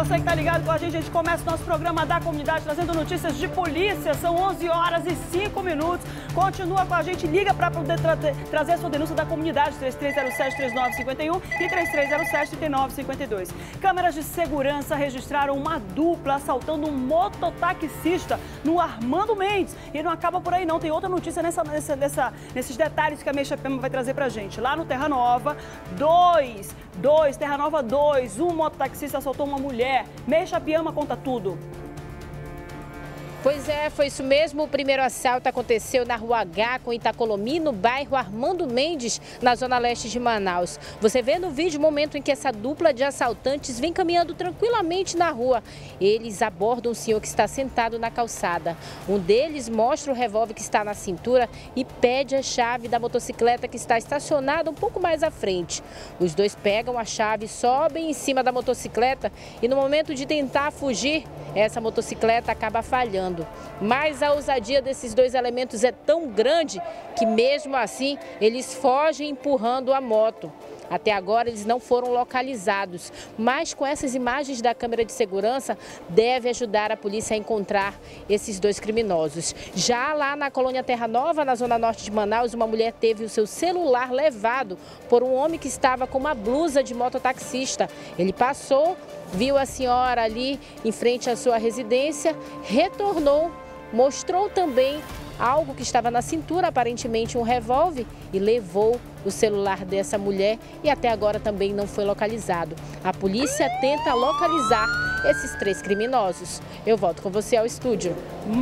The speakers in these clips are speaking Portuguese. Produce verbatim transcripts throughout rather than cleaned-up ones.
você que está ligado com a gente. A gente começa o nosso programa da comunidade trazendo notícias de polícia. São onze horas e cinco minutos. Continua com a gente, liga para poder tra trazer a sua denúncia da comunidade. três três zero sete, três nove cinco um e três três zero sete, três nove cinco dois. Câmeras de segurança registraram uma dupla assaltando um mototaxista no Armando Mendes. E não acaba por aí não, tem outra notícia nessa, nessa, nessa, nesses detalhes que a Meixa Pema vai trazer pra gente. Lá no Terra Nova, dois, dois, Terra Nova dois, um mototaxista assaltou uma mulher. Meixa Pema conta tudo. Pois é, foi isso mesmo. O primeiro assalto aconteceu na Rua H, com Itacolomi, no bairro Armando Mendes, na zona leste de Manaus. Você vê no vídeo o momento em que essa dupla de assaltantes vem caminhando tranquilamente na rua. Eles abordam um senhor que está sentado na calçada. Um deles mostra o revólver que está na cintura e pede a chave da motocicleta que está estacionada um pouco mais à frente. Os dois pegam a chave, sobem em cima da motocicleta e no momento de tentar fugir, essa motocicleta acaba falhando. Mas a ousadia desses dois elementos é tão grande que mesmo assim eles fogem empurrando a moto. Até agora eles não foram localizados, mas com essas imagens da câmera de segurança deve ajudar a polícia a encontrar esses dois criminosos. Já lá na colônia Terra Nova, na zona norte de Manaus, uma mulher teve o seu celular levado por um homem que estava com uma blusa de mototaxista. Ele passou, viu a senhora ali em frente à sua residência, retornou, mostrou também algo que estava na cintura, aparentemente um revólver, e levou o celular dessa mulher e até agora também não foi localizado. A polícia tenta localizar esses três criminosos. Eu volto com você ao estúdio.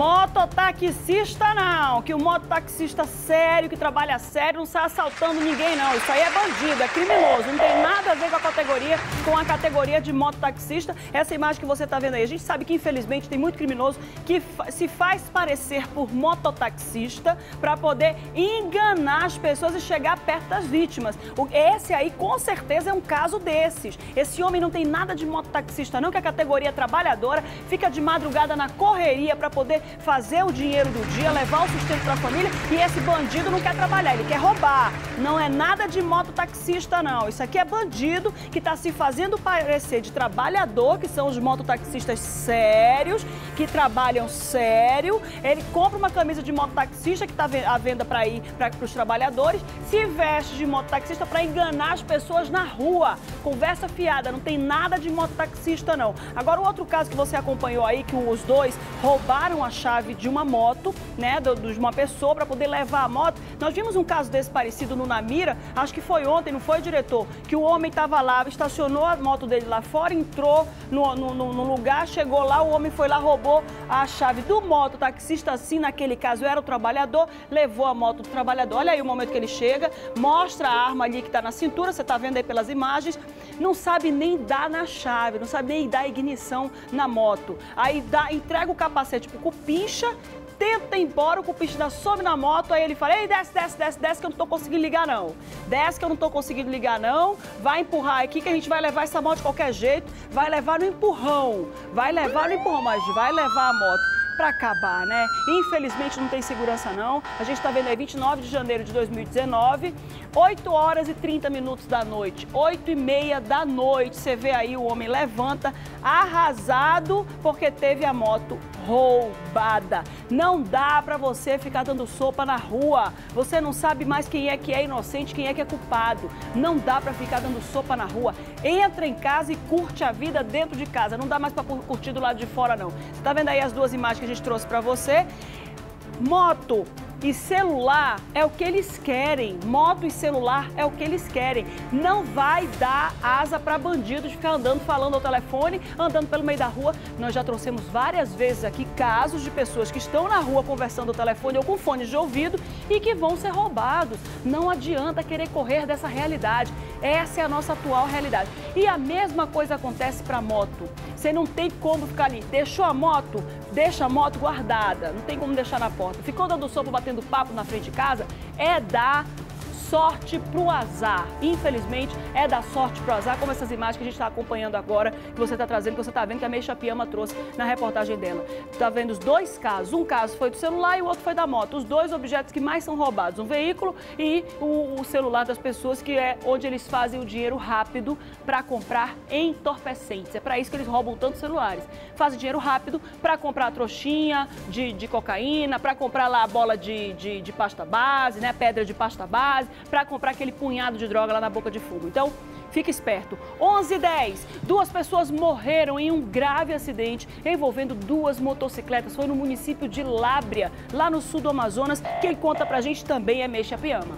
Mototaxista não, que o mototaxista sério, que trabalha sério, não sai assaltando ninguém não. Isso aí é bandido, é criminoso, não tem nada a ver com a categoria, com a categoria de mototaxista. Essa imagem que você está vendo aí, a gente sabe que infelizmente tem muito criminoso que se faz parecer por mototaxista para poder enganar as pessoas e chegar perto das vítimas. Esse aí com certeza é um caso desses. Esse homem não tem nada de mototaxista não, que a categoria trabalhadora fica de madrugada na correria para poder fazer o dinheiro do dia, levar o sustento para a família, e esse bandido não quer trabalhar, ele quer roubar. Não é nada de mototaxista não, isso aqui é bandido que está se fazendo parecer de trabalhador, que são os mototaxistas sérios, que trabalham sério. Ele compra uma camisa de mototaxista que está à venda para ir para os trabalhadores, se veste de mototaxista para enganar as pessoas na rua. Conversa fiada, não tem nada de mototaxista não. Agora o outro caso que você acompanhou aí, que os dois roubaram a chave de uma moto, né, de uma pessoa para poder levar a moto. Nós vimos um caso desse parecido no Namira, acho que foi ontem, não foi, diretor? Que o homem estava lá, estacionou a moto dele lá fora, entrou no, no, no lugar, chegou lá, o homem foi lá, roubou a chave do mototaxista, assim, naquele caso era o trabalhador, levou a moto do trabalhador. Olha aí o momento que ele chega, mostra a arma ali que está na cintura, você está vendo aí pelas imagens, não sabe nem dar na chave, não sabe nem dar ignição na moto. Aí dá, entrega o capacete pro cupincha, tenta ir embora, o cupincha sobe na moto, aí ele fala, ei, desce, desce, desce, desce que eu não tô conseguindo ligar não. Desce que eu não tô conseguindo ligar não, vai empurrar aqui que a gente vai levar essa moto de qualquer jeito, vai levar no empurrão, vai levar no empurrão, mas vai levar a moto. Para acabar, né? Infelizmente não tem segurança não. A gente está vendo aí vinte e nove de janeiro de dois mil e dezenove, oito horas e trinta minutos da noite, oito e meia da noite. Você vê aí o homem levanta, arrasado, porque teve a moto roubada. Não dá para você ficar dando sopa na rua. Você não sabe mais quem é que é inocente, quem é que é culpado. Não dá para ficar dando sopa na rua. Entra em casa e curte a vida dentro de casa. Não dá mais para curtir do lado de fora não. Você tá vendo aí as duas imagens que a gente trouxe para você? Moto e celular é o que eles querem. Moto e celular é o que eles querem. Não vai dar asa para bandidos ficar andando, falando ao telefone, andando pelo meio da rua. Nós já trouxemos várias vezes aqui casos de pessoas que estão na rua conversando ao telefone ou com fones de ouvido e que vão ser roubados. Não adianta querer correr dessa realidade. Essa é a nossa atual realidade. E a mesma coisa acontece para moto. Você não tem como ficar ali. Deixou a moto, deixa a moto guardada. Não tem como deixar na porta. Ficou dando sopa, batendo papo na frente de casa, é dar sorte pro azar. Infelizmente, é da sorte pro azar, como essas imagens que a gente está acompanhando agora, que você está trazendo, que você está vendo que a Meixa Piama trouxe na reportagem dela. Está vendo os dois casos. Um caso foi do celular e o outro foi da moto. Os dois objetos que mais são roubados, um veículo e o, o celular das pessoas, que é onde eles fazem o dinheiro rápido para comprar entorpecentes. É para isso que eles roubam tantos celulares. Fazem dinheiro rápido para comprar a trouxinha de, de cocaína, para comprar lá a bola de, de, de pasta base, né, pedra de pasta base, para comprar aquele punhado de droga lá na boca de fumo. Então, fique esperto. onze e dez, duas pessoas morreram em um grave acidente envolvendo duas motocicletas. Foi no município de Lábrea, lá no sul do Amazonas. Quem conta pra gente também é Meixa Piama.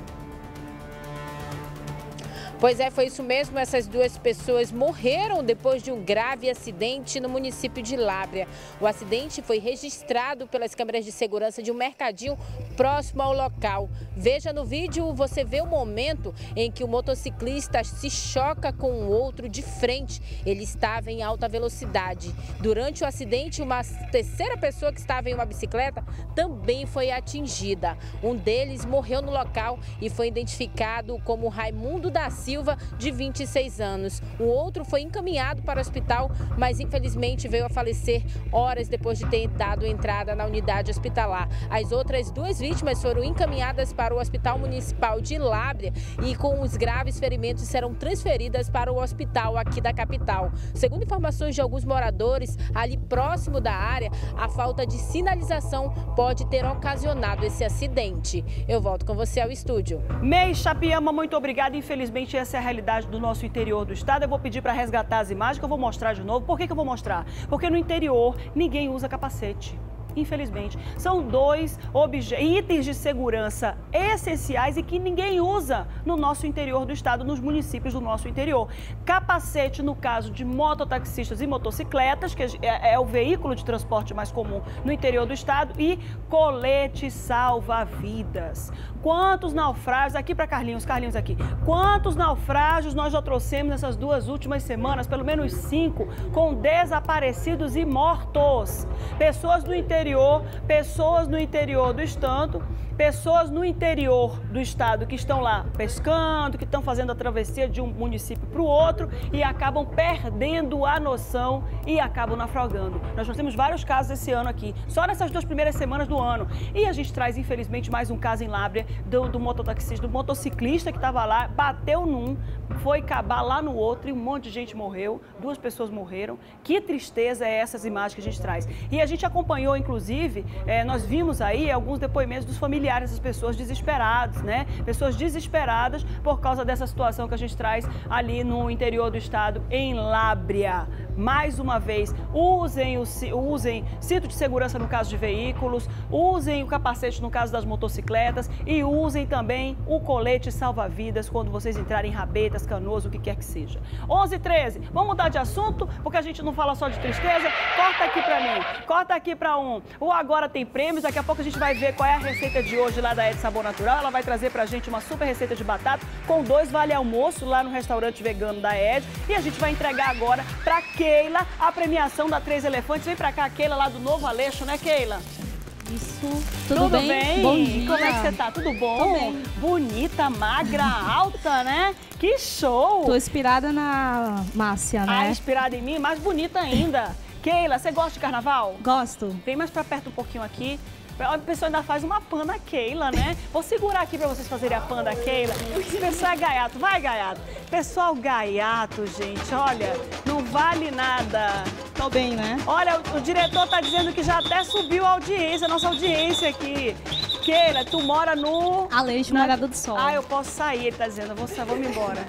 Pois é, foi isso mesmo. Essas duas pessoas morreram depois de um grave acidente no município de Lábrea. O acidente foi registrado pelas câmeras de segurança de um mercadinho próximo ao local. Veja no vídeo, você vê o momento em que o motociclista se choca com o outro de frente. Ele estava em alta velocidade. Durante o acidente, uma terceira pessoa que estava em uma bicicleta também foi atingida. Um deles morreu no local e foi identificado como Raimundo da Silva, de vinte e seis anos. O outro foi encaminhado para o hospital, mas infelizmente veio a falecer horas depois de ter dado entrada na unidade hospitalar. As outras duas vítimas foram encaminhadas para o Hospital Municipal de Lábrea e com os graves ferimentos serão transferidas para o hospital aqui da capital. Segundo informações de alguns moradores ali próximo da área, a falta de sinalização pode ter ocasionado esse acidente. Eu volto com você ao estúdio. Meixa Piama, muito obrigada. Infelizmente, essa é a realidade do nosso interior do estado. Eu vou pedir para resgatar as imagens que eu vou mostrar de novo. Por que que eu vou mostrar? Porque no interior ninguém usa capacete. Infelizmente, são dois itens de segurança essenciais e que ninguém usa no nosso interior do estado, nos municípios do nosso interior. Capacete no caso de mototaxistas e motocicletas, que é, é o veículo de transporte mais comum no interior do estado, e colete salva-vidas. Quantos naufrágios, aqui para Carlinhos, Carlinhos aqui, quantos naufrágios nós já trouxemos nessas duas últimas semanas, pelo menos cinco, com desaparecidos e mortos. Pessoas do interior pessoas no interior do estado, pessoas no interior do estado que estão lá pescando, que estão fazendo a travessia de um município para o outro e acabam perdendo a noção e acabam naufragando. Nós temos vários casos esse ano aqui, só nessas duas primeiras semanas do ano. E a gente traz, infelizmente, mais um caso em Lábrea do, do mototaxista, do motociclista que estava lá, bateu num, foi acabar lá no outro e um monte de gente morreu, duas pessoas morreram. Que tristeza é essas imagens que a gente traz. E a gente acompanhou, inclusive, é, nós vimos aí alguns depoimentos dos familiares dessas pessoas desesperadas, né? Pessoas desesperadas por causa dessa situação que a gente traz ali no interior do estado, em Lábrea. Mais uma vez, usem o usem cinto de segurança no caso de veículos, usem o capacete no caso das motocicletas e usem também o colete salva-vidas quando vocês entrarem em rabetas, canoas, o que quer que seja. onze e treze, vamos mudar de assunto, porque a gente não fala só de tristeza. Corta aqui pra mim, corta aqui pra um. O Agora Tem Prêmios, daqui a pouco a gente vai ver qual é a receita de hoje lá da Ed Sabor Natural. Ela vai trazer pra gente uma super receita de batata com dois vale almoço lá no restaurante vegano da Ed. E a gente vai entregar agora pra Keila a premiação da Três Elefantes. Vem pra cá, Keila, lá do Novo Aleixo, né, Keila? Isso. Tudo, Tudo bem? bem? Bom dia. Como é que você tá? Tudo bom? Tô bem. Bonita, magra, alta, né? Que show! Tô inspirada na Márcia, né? Ah, inspirada em mim, mais bonita ainda. Keila, você gosta de carnaval? Gosto. Vem mais pra perto um pouquinho aqui. A pessoa ainda faz uma pan da Keila, né? Vou segurar aqui pra vocês fazerem a pan da Keila. Esse pessoal é gaiato. Vai, gaiato. Pessoal gaiato, gente, olha, não vale nada. Tô bem, né? Olha, o, o diretor tá dizendo que já até subiu a audiência, a nossa audiência aqui. Keila, tu mora no... Aleixo, na... Morada do Sol. Ah, eu posso sair, ele tá dizendo. Eu vou, vou me embora.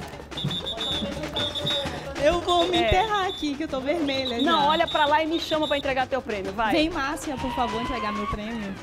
Eu vou me é. enterrar aqui, que eu tô vermelha. Não, já. olha pra lá e me chama pra entregar teu prêmio, vai. Vem, Márcia, por favor, entregar meu prêmio.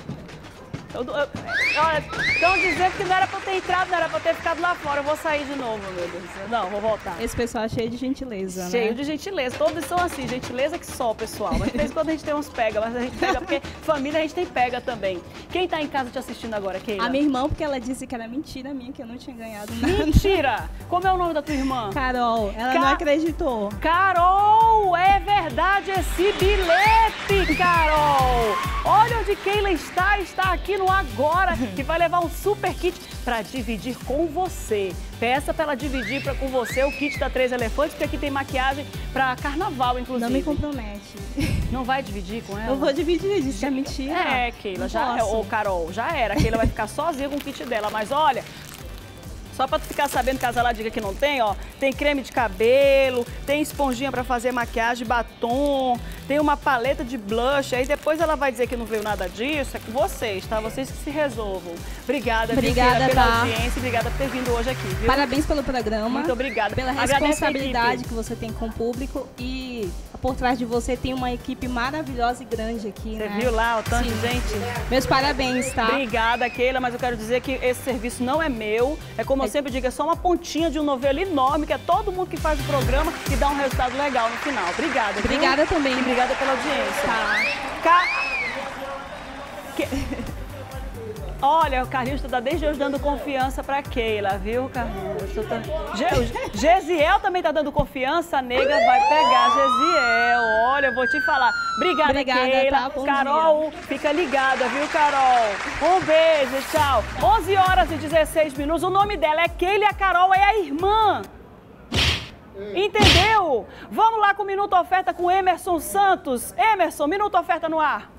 Estão dizendo que não era pra eu ter entrado, não era pra eu ter ficado lá fora. Eu vou sair de novo, meu Deus. Não, vou voltar. Esse pessoal é cheio de gentileza, Cheio né? de gentileza. Todos são assim, gentileza que só, pessoal. Mas de vez em quando a gente tem uns pega, mas a gente pega porque família a gente tem pega também. Quem tá em casa te assistindo agora, Keila? A minha irmã, porque ela disse que era mentira minha, que eu não tinha ganhado nada. Mentira! Como é o nome da tua irmã? Carol, ela Ca... não acreditou. Carol, é verdade esse bilhete, Carol! Olha onde Keila está, está aqui no Agora. que vai levar um super kit para dividir com você. Peça para ela dividir pra, com você o kit da Três Elefantes, porque aqui tem maquiagem para carnaval, inclusive. Não me compromete. Não vai dividir com ela? Eu vou dividir, disse que é mentira. É, Keila, já é. Ô, Carol, já era. A Keila vai ficar sozinha com o kit dela. Mas olha, só pra tu ficar sabendo, caso ela diga que não tem, ó, tem creme de cabelo, tem esponjinha pra fazer maquiagem, batom, tem uma paleta de blush, aí depois ela vai dizer que não veio nada disso, é com vocês, tá? Vocês que se resolvam. Obrigada, obrigada viu, pela tá. audiência, obrigada por ter vindo hoje aqui, viu? Parabéns pelo programa. Muito obrigada. Pela responsabilidade que você tem com o público e por trás de você tem uma equipe maravilhosa e grande aqui, Você né? viu lá o tanto de gente? Meus parabéns, tá? Obrigada, Keila, mas eu quero dizer que esse serviço não é meu. É como eu sempre digo, é só uma pontinha de um novelo enorme, que é todo mundo que faz o programa e dá um resultado legal no final. Obrigada, viu? Obrigada também. E obrigada pela audiência. Tá. Ca... Que... Olha, o Carlinhos está desde hoje dando confiança para Keila, viu, Carlinhos? Tô... Ge... Gesiel também está dando confiança, a nega vai pegar Gesiel. Olha, eu vou te falar. Obrigada, Obrigada, Keila. tá? Carol, dia. Fica ligada, viu, Carol? Um beijo, tchau. onze horas e dezesseis minutos. O nome dela é Keila e a Carol é a irmã. Entendeu? Vamos lá com o Minuto Oferta com Emerson Santos. Emerson, Minuto Oferta no ar.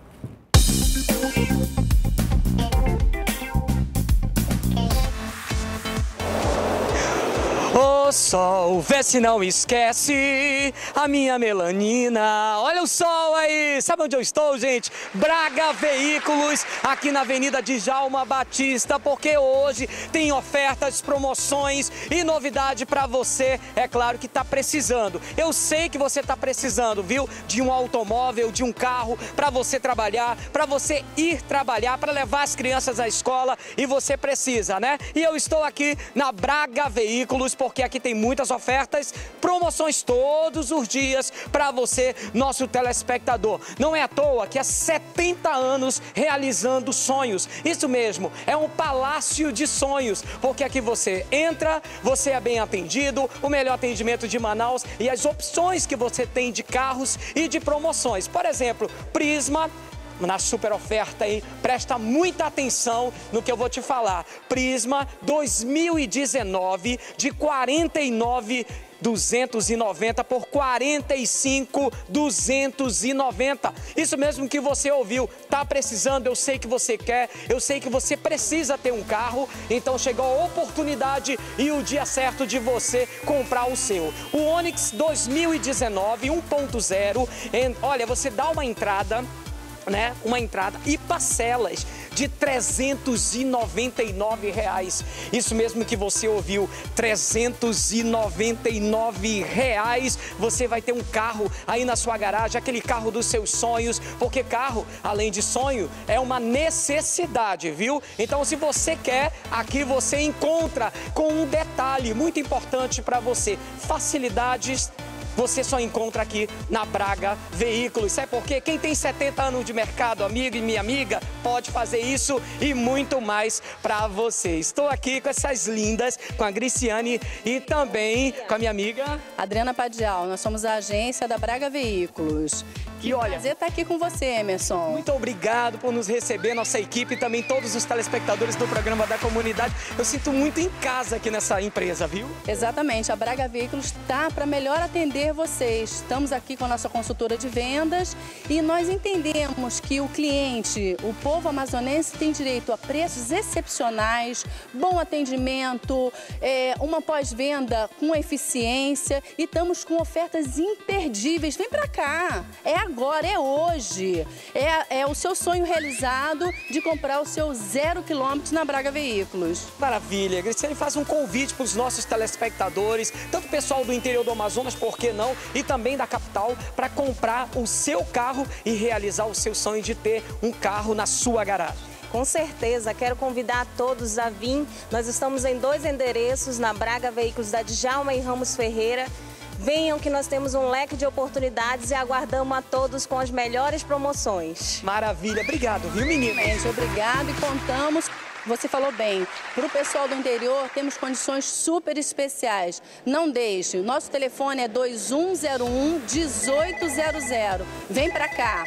Ô sol, vê se não esquece a minha melanina. Olha o sol aí, sabe onde eu estou, gente? Braga Veículos, aqui na Avenida Djalma Batista, porque hoje tem ofertas, promoções e novidade para você, é claro que tá precisando. Eu sei que você tá precisando, viu? De um automóvel, de um carro, para você trabalhar, para você ir trabalhar, para levar as crianças à escola, e você precisa, né? E eu estou aqui na Braga Veículos, porque aqui tem muitas ofertas, promoções todos os dias para você, nosso telespectador. Não é à toa que há setenta anos realizando sonhos. Isso mesmo, é um palácio de sonhos, porque aqui você entra, você é bem atendido, o melhor atendimento de Manaus e as opções que você tem de carros e de promoções. Por exemplo, Prisma, na super oferta, hein? Presta muita atenção no que eu vou te falar. Prisma dois mil e dezenove de quarenta e nove mil duzentos e noventa por quarenta e cinco mil duzentos e noventa. Isso mesmo que você ouviu. Tá precisando? Eu sei que você quer, eu sei que você precisa ter um carro, então chegou a oportunidade e o dia certo de você comprar o seu. O Onix dois mil e dezenove um ponto zero, olha, você dá uma entrada, né? Uma entrada e parcelas de trezentos e noventa e nove reais. Isso mesmo que você ouviu, trezentos e noventa e nove reais. Você vai ter um carro aí na sua garagem, aquele carro dos seus sonhos, porque carro, além de sonho, é uma necessidade, viu? Então, se você quer, aqui você encontra com um detalhe muito importante para você: facilidades. Você só encontra aqui na Braga Veículos. Sabe por quê? Quem tem setenta anos de mercado, amigo e minha amiga, pode fazer isso e muito mais para você. Estou aqui com essas lindas, com a Griciane e também com a minha amiga Adriana Padial. Nós somos a agência da Braga Veículos. E olha, prazer estar aqui com você, Emerson. Muito obrigado por nos receber, nossa equipe e também todos os telespectadores do programa da comunidade. Eu sinto muito em casa aqui nessa empresa, viu? Exatamente, a Braga Veículos está para melhor atender vocês. Estamos aqui com a nossa consultora de vendas e nós entendemos que o cliente, o povo amazonense, tem direito a preços excepcionais, bom atendimento, é, uma pós-venda com eficiência e estamos com ofertas imperdíveis. Vem para cá, é agora, é hoje. É, é o seu sonho realizado de comprar o seu zero quilômetros na Braga Veículos. Maravilha. Griciane faz um convite para os nossos telespectadores, tanto o pessoal do interior do Amazonas, por que não, e também da capital, para comprar o seu carro e realizar o seu sonho de ter um carro na sua garagem. Com certeza, quero convidar todos a vir. Nós estamos em dois endereços, na Braga Veículos da Djalma e Ramos Ferreira. Venham que nós temos um leque de oportunidades e aguardamos a todos com as melhores promoções. Maravilha, obrigado, viu, menina? Gente, obrigado e contamos, você falou bem, para o pessoal do interior temos condições super especiais. Não deixe, o nosso telefone é dois um zero um, um oito zero zero. Vem para cá.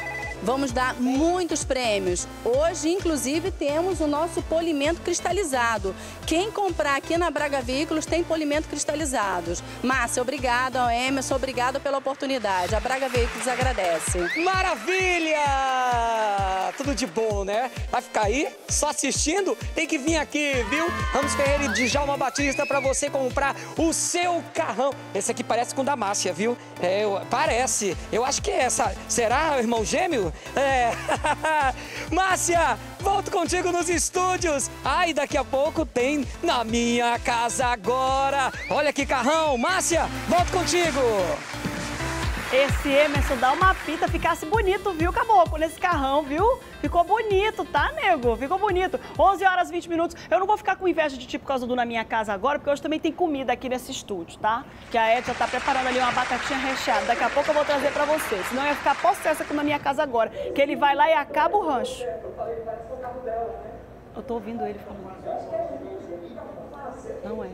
vamos dar muitos prêmios. Hoje, inclusive, temos o nosso polimento cristalizado. Quem comprar aqui na Braga Veículos tem polimento cristalizados. Márcia, obrigada. Ao Emerson, obrigada pela oportunidade. A Braga Veículos agradece. Maravilha! Tudo de bom, né? Vai ficar aí só assistindo? Tem que vir aqui, viu? Ramos Ferreira e Djalma Batista para você comprar o seu carrão. Esse aqui parece com o da Márcia, viu? É, eu, parece. Eu acho que é essa. Será, irmão gêmeo? É. Márcia, volto contigo nos estúdios. Ai, daqui a pouco tem Na Minha Casa Agora. Olha que carrão. Márcia, volto contigo. Esse Emerson dá uma pita, ficasse bonito, viu, Caboclo? Nesse carrão, viu? Ficou bonito, tá, nego? Ficou bonito. onze horas e vinte minutos. Eu não vou ficar com inveja de ti por causa do Na Minha Casa Agora, porque hoje também tem comida aqui nesse estúdio, tá? Que a Edja tá preparando ali uma batatinha recheada. Daqui a pouco eu vou trazer pra vocês. Senão eu ia ficar possessa com Na Minha Casa Agora. Que ele vai lá e acaba o rancho. Eu tô ouvindo ele falando. Não é.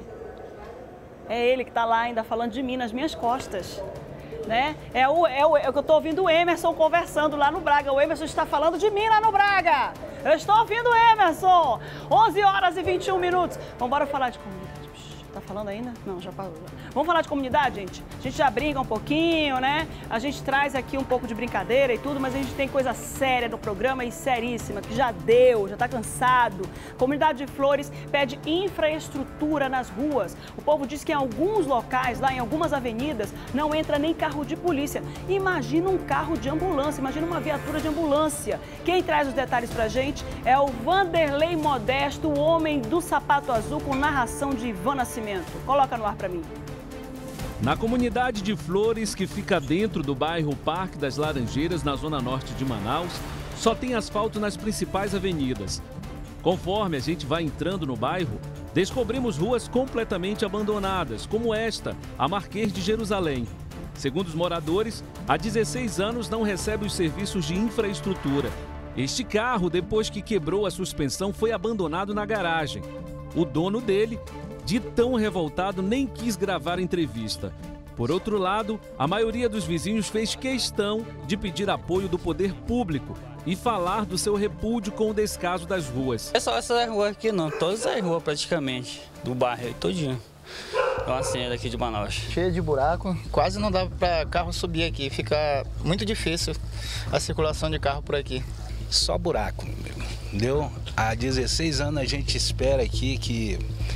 É ele que tá lá ainda falando de mim nas minhas costas. Né? É, o, é, o, é o que eu estou ouvindo o Emerson conversando lá no Braga. O Emerson está falando de mim lá no Braga. Eu estou ouvindo o Emerson. onze horas e vinte e um minutos. Vamos embora falar de comunidade. Tá falando ainda? Não, já parou. Vamos falar de comunidade, gente? A gente já brinca um pouquinho, né? A gente traz aqui um pouco de brincadeira e tudo, mas a gente tem coisa séria no programa e seríssima, que já deu, já tá cansado. Comunidade de Flores pede infraestrutura nas ruas. O povo diz que em alguns locais, lá em algumas avenidas, não entra nem carro de polícia. Imagina um carro de ambulância, imagina uma viatura de ambulância. Quem traz os detalhes pra gente é o Vanderlei Modesto, o homem do sapato azul, com narração de Ivan Nascimento. Coloca no ar pra mim. Na comunidade de Flores, que fica dentro do bairro Parque das Laranjeiras, na zona norte de Manaus, só tem asfalto nas principais avenidas. Conforme a gente vai entrando no bairro, descobrimos ruas completamente abandonadas, como esta, a Marquês de Jerusalém. Segundo os moradores, há dezesseis anos não recebe os serviços de infraestrutura. Este carro, depois que quebrou a suspensão, foi abandonado na garagem. O dono dele, de tão revoltado, nem quis gravar a entrevista. Por outro lado, a maioria dos vizinhos fez questão de pedir apoio do poder público e falar do seu repúdio com o descaso das ruas. É só essa rua aqui não, todas as ruas praticamente, do bairro todinho. É uma cena daqui de Manaus. Cheia de buraco, quase não dá para carro subir aqui, fica muito difícil a circulação de carro por aqui. Só buraco, entendeu? Há dezesseis anos a gente espera aqui que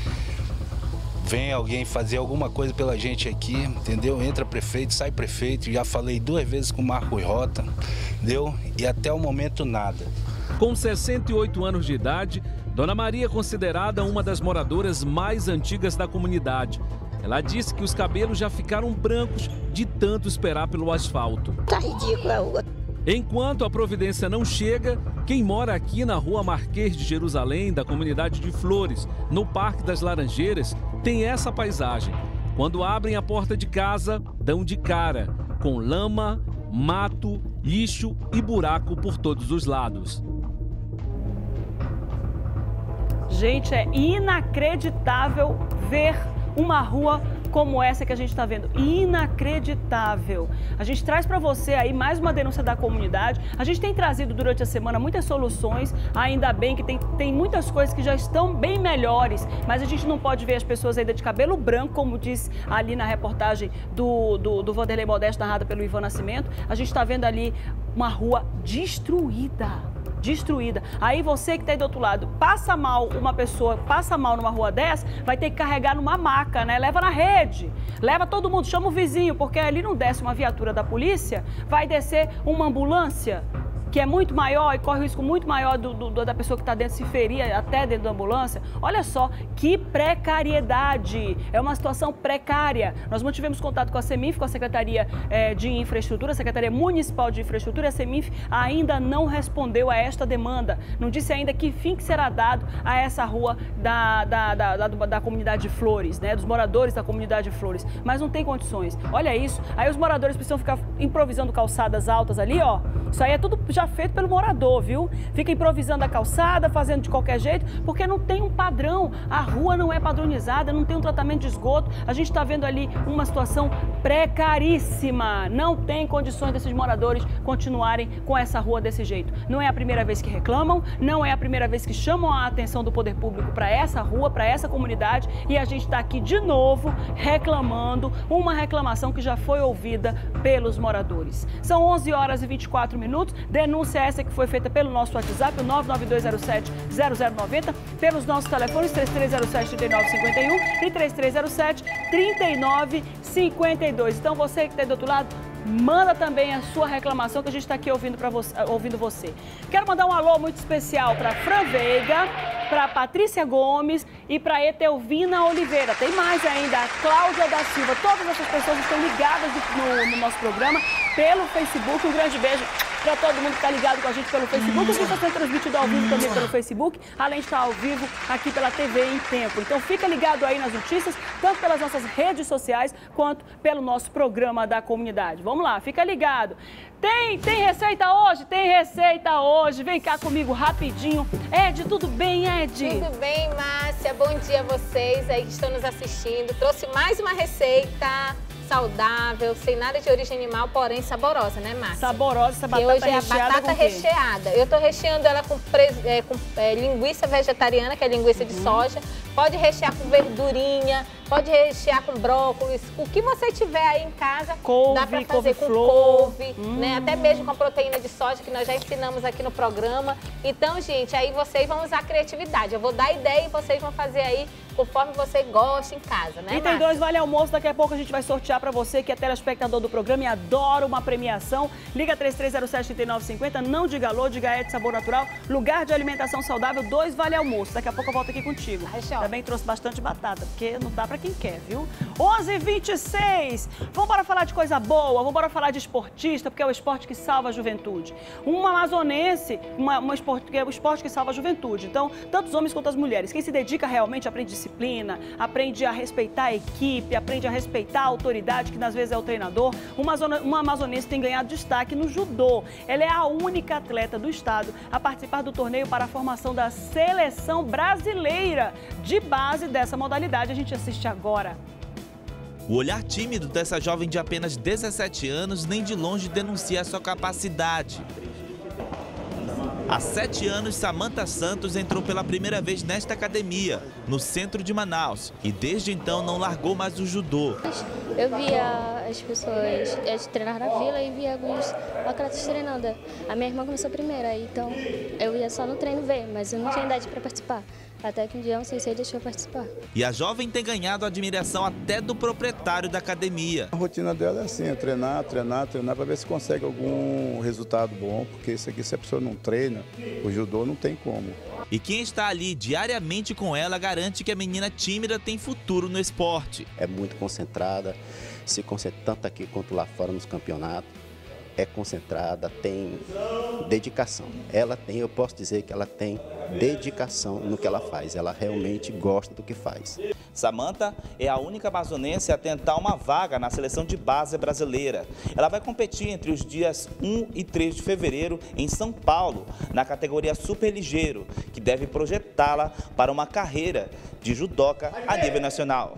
vem alguém fazer alguma coisa pela gente aqui, entendeu? Entra prefeito, sai prefeito, já falei duas vezes com o Marcos Rota, entendeu? E até o momento nada. Com sessenta e oito anos de idade, Dona Maria é considerada uma das moradoras mais antigas da comunidade. Ela disse que os cabelos já ficaram brancos de tanto esperar pelo asfalto. Tá ridícula a rua. Enquanto a providência não chega, quem mora aqui na rua Marquês de Jerusalém, da comunidade de Flores, no Parque das Laranjeiras, tem essa paisagem. Quando abrem a porta de casa, dão de cara, com lama, mato, lixo e buraco por todos os lados. Gente, é inacreditável ver uma rua como essa que a gente está vendo. Inacreditável. A gente traz para você aí mais uma denúncia da comunidade. A gente tem trazido durante a semana muitas soluções, ainda bem que tem, tem muitas coisas que já estão bem melhores, mas a gente não pode ver as pessoas ainda de cabelo branco, como diz ali na reportagem do, do, do Vanderlei Modesto, narrada pelo Ivan Nascimento. A gente está vendo ali uma rua destruída. Destruída. Aí você que está aí do outro lado, passa mal uma pessoa, passa mal numa rua dessa, vai ter que carregar numa maca, né? Leva na rede, leva todo mundo, chama o vizinho, porque ali não desce uma viatura da polícia, vai descer uma ambulância, que é muito maior e corre o risco muito maior do, do, da pessoa que está dentro se ferir até dentro da ambulância. Olha só, que precariedade, é uma situação precária. Nós mantivemos contato com a CEMINF, com a Secretaria eh, de Infraestrutura, a Secretaria Municipal de Infraestrutura, e a CEMINF ainda não respondeu a esta demanda, não disse ainda que fim que será dado a essa rua da, da, da, da, da comunidade de Flores, né, dos moradores da comunidade de Flores, mas não tem condições. Olha isso, aí os moradores precisam ficar improvisando calçadas altas ali, ó, isso aí é tudo já feito pelo morador, viu? Fica improvisando a calçada, fazendo de qualquer jeito, porque não tem um padrão. A rua não é padronizada, não tem um tratamento de esgoto. A gente está vendo ali uma situação precaríssima. Não tem condições desses moradores continuarem com essa rua desse jeito. Não é a primeira vez que reclamam, não é a primeira vez que chamam a atenção do poder público para essa rua, para essa comunidade, e a gente está aqui de novo reclamando, uma reclamação que já foi ouvida pelos moradores. São onze horas e vinte e quatro minutos, denúncia essa que foi feita pelo nosso WhatsApp, o nove nove dois zero sete zero zero nove zero, pelos nossos telefones três três zero sete, três nove cinco um e três três zero sete, três nove cinco dois. Então você que está do outro lado, manda também a sua reclamação que a gente está aqui ouvindo, pra você, ouvindo você. Quero mandar um alô muito especial para Fran Veiga, para Patrícia Gomes e para Etelvina Oliveira. Tem mais ainda, a Cláudia da Silva. Todas essas pessoas estão ligadas no, no nosso programa pelo Facebook. Um grande beijo para todo mundo que está ligado com a gente pelo Facebook. A gente está sendo transmitido ao vivo também pelo Facebook, além de estar ao vivo aqui pela T V em tempo. Então fica ligado aí nas notícias, tanto pelas nossas redes sociais, quanto pelo nosso programa da comunidade. Vamos lá, fica ligado. Tem, tem receita hoje? Tem receita hoje. Vem cá comigo rapidinho. Ed, tudo bem, Ed? Tudo bem, Márcia. Bom dia a vocês aí que estão nos assistindo. Trouxe mais uma receita saudável, sem nada de origem animal, porém saborosa, né, Márcia? Saborosa, essa batata recheada. E hoje é a recheada batata recheada. Eu tô recheando ela com, é, com é, linguiça vegetariana, que é linguiça de uhum. soja. Pode rechear com verdurinha, pode rechear com brócolis, o que você tiver aí em casa, couve, dá pra fazer com couve, hum. né? Até mesmo com a proteína de soja, que nós já ensinamos aqui no programa. Então, gente, aí vocês vão usar a criatividade. Eu vou dar ideia e vocês vão fazer aí conforme você gosta em casa, né, E tem dois vale almoço, daqui a pouco a gente vai sortear para você que é telespectador do programa e adora uma premiação. Liga três três zero sete, três nove cinco zero, não diga alô, diga é de sabor natural, lugar de alimentação saudável, dois vale almoço. Daqui a pouco eu volto aqui contigo. Também trouxe bastante batata, porque não dá para quem quer, viu? onze e vinte e seis, vamos embora falar de coisa boa, vamos embora falar de esportista, porque é o esporte que salva a juventude. Um amazonense, uma, uma esporte, é o esporte que salva a juventude. Então, tanto os homens quanto as mulheres, quem se dedica realmente aprende disciplina, aprende a respeitar a equipe, aprende a respeitar a autoridade, que às vezes é o treinador. Uma, uma amazonense tem ganhado destaque no judô. Ela é a única atleta do estado a participar do torneio para a formação da seleção brasileira de base dessa modalidade. A gente assiste agora. O olhar tímido dessa jovem de apenas dezessete anos nem de longe denuncia a sua capacidade. Há sete anos, Samantha Santos entrou pela primeira vez nesta academia, no centro de Manaus, e desde então não largou mais o judô. Eu via as pessoas treinar na vila e via alguns atletas treinando. A minha irmã começou primeiro, então eu ia só no treino ver, mas eu não tinha idade para participar. Até que um dia um sensei deixou eu participar. E a jovem tem ganhado a admiração até do proprietário da academia. A rotina dela é assim, é treinar, treinar, treinar para ver se consegue algum resultado bom, porque isso aqui, se a pessoa não treina, o judô não tem como. E quem está ali diariamente com ela garante que a menina tímida tem futuro no esporte. É muito concentrada, se concentra tanto aqui quanto lá fora nos campeonatos. É concentrada, tem dedicação. Ela tem, eu posso dizer que ela tem dedicação no que ela faz. Ela realmente gosta do que faz. Samantha é a única amazonense a tentar uma vaga na seleção de base brasileira. Ela vai competir entre os dias um e três de fevereiro em São Paulo, na categoria superligeiro, que deve projetá-la para uma carreira de judoca a nível nacional.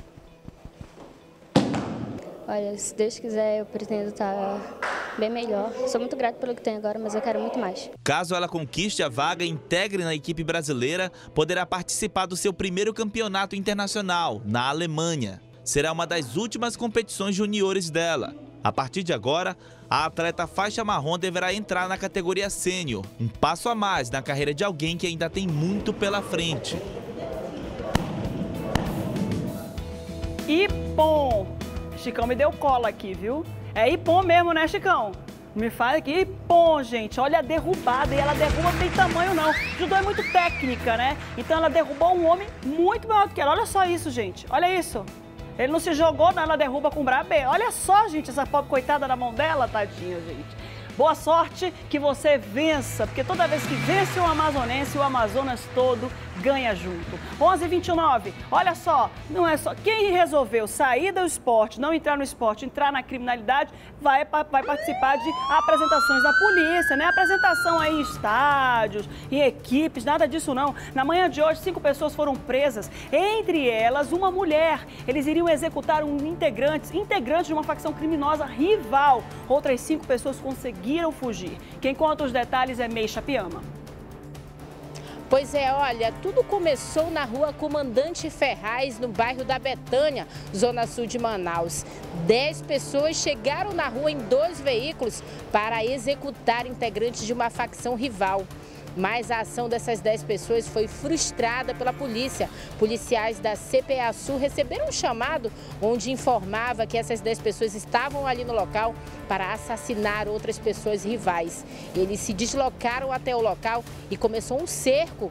Olha, se Deus quiser, eu pretendo estar bem melhor. Sou muito grata pelo que tenho agora, mas eu quero muito mais. Caso ela conquiste a vaga e integre na equipe brasileira, poderá participar do seu primeiro campeonato internacional, na Alemanha. Será uma das últimas competições juniores dela. A partir de agora, a atleta faixa marrom deverá entrar na categoria sênior, um passo a mais na carreira de alguém que ainda tem muito pela frente. E bom, Chicão me deu cola aqui, viu? É Ipom mesmo, né, Chicão? Me fala aqui, Ipom, gente. Olha a derrubada. E ela derruba, não tem tamanho, não. Judô é muito técnica, né? Então ela derrubou um homem muito maior do que ela. Olha só isso, gente. Olha isso. Ele não se jogou, não. Ela derruba com brabê. Olha só, gente, essa pobre coitada na mão dela, tadinha, gente. Boa sorte, que você vença, porque toda vez que vence um amazonense, o Amazonas todo ganha junto. onze e vinte e nove, olha só, não é só quem resolveu sair do esporte, não entrar no esporte, entrar na criminalidade, vai, vai participar de apresentações da polícia, né? Apresentação aí em estádios, em equipes, nada disso não. Na manhã de hoje, cinco pessoas foram presas, entre elas uma mulher. Eles iriam executar um integrante, integrante de uma facção criminosa rival. Outras cinco pessoas conseguiram fugir. Quem conta os detalhes é Meixa Piama. Pois é, olha, tudo começou na rua Comandante Ferraz, no bairro da Betânia, zona sul de Manaus. Dez pessoas chegaram na rua em dois veículos para executar integrantes de uma facção rival. Mas a ação dessas dez pessoas foi frustrada pela polícia. Policiais da C P A Sul receberam um chamado onde informava que essas dez pessoas estavam ali no local para assassinar outras pessoas rivais. Eles se deslocaram até o local e começou um cerco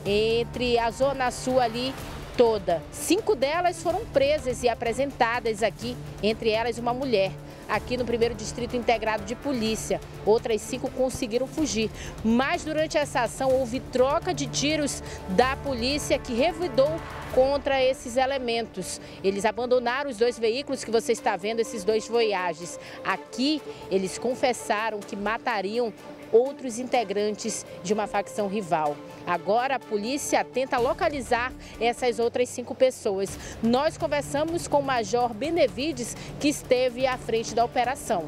entre a zona sul ali toda. Cinco delas foram presas e apresentadas aqui, entre elas uma mulher, aqui no primeiro Distrito Integrado de Polícia. Outras cinco conseguiram fugir. Mas durante essa ação houve troca de tiros da polícia que revidou contra esses elementos. Eles abandonaram os dois veículos que você está vendo, esses dois Voyages. Aqui eles confessaram que matariam outros integrantes de uma facção rival. Agora a polícia tenta localizar essas outras cinco pessoas. Nós conversamos com o Major Benevides, que esteve à frente da operação.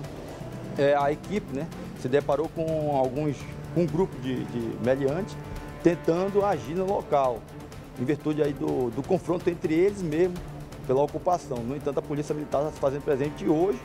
É, a equipe, né, se deparou com alguns, um grupo de, de meliantes tentando agir no local, em virtude aí do, do confronto entre eles mesmo, pela ocupação. No entanto, a Polícia Militar está se fazendo presente e hoje,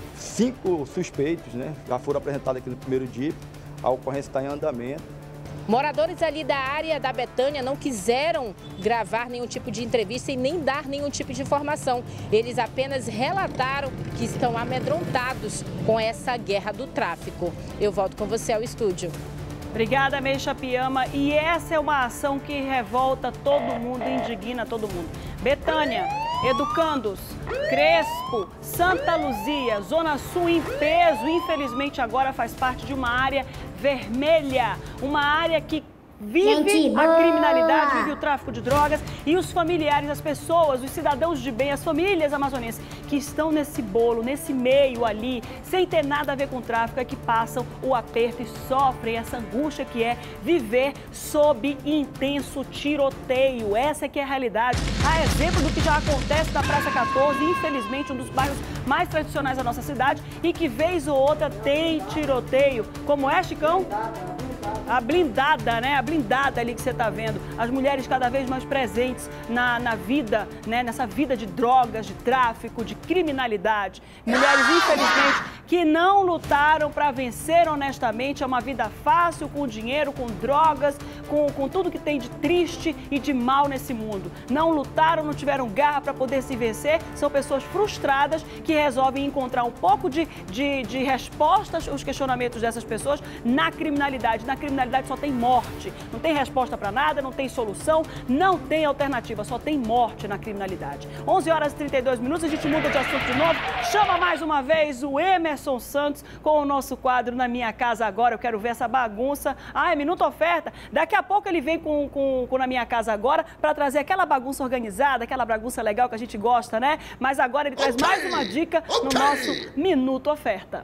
cinco suspeitos, né, já foram apresentados aqui no primeiro dia. A ocorrência está em andamento. Moradores ali da área da Betânia não quiseram gravar nenhum tipo de entrevista e nem dar nenhum tipo de informação. Eles apenas relataram que estão amedrontados com essa guerra do tráfico. Eu volto com você ao estúdio. Obrigada, Meixa Piama. E essa é uma ação que revolta todo mundo, indigna todo mundo. Betânia, Educandos, Crespo, Santa Luzia, Zona Sul em peso, infelizmente agora faz parte de uma área vermelha, uma área que vive Gente, a criminalidade, vive o tráfico de drogas e os familiares, as pessoas, os cidadãos de bem, as famílias amazonenses que estão nesse bolo, nesse meio ali, sem ter nada a ver com o tráfico, é que passam o aperto e sofrem essa angústia que é viver sob intenso tiroteio. Essa é que é a realidade. A exemplo do que já acontece na Praça quatorze, infelizmente um dos bairros mais tradicionais da nossa cidade e que vez ou outra tem tiroteio. Como é, Chicão? A blindada, né? A blindada ali que você está vendo. As mulheres cada vez mais presentes na, na vida, né? Nessa vida de drogas, de tráfico, de criminalidade. Mulheres, infelizmente, que não lutaram para vencer honestamente. É uma vida fácil, com dinheiro, com drogas, com, com tudo que tem de triste e de mal nesse mundo. Não lutaram, não tiveram garra para poder se vencer. São pessoas frustradas que resolvem encontrar um pouco de, de, de respostas aos questionamentos dessas pessoas na criminalidade. Na criminalidade só tem morte, não tem resposta para nada, não tem solução, não tem alternativa, só tem morte na criminalidade. onze horas e trinta e dois minutos, a gente muda de assunto de novo, chama mais uma vez o Emerson Santos com o nosso quadro Na Minha Casa Agora. Eu quero ver essa bagunça. Ah, é Minuto Oferta. Daqui a pouco ele vem com, com, com Na Minha Casa Agora para trazer aquela bagunça organizada, aquela bagunça legal que a gente gosta, né? Mas agora ele traz mais uma dica no nosso Minuto Oferta.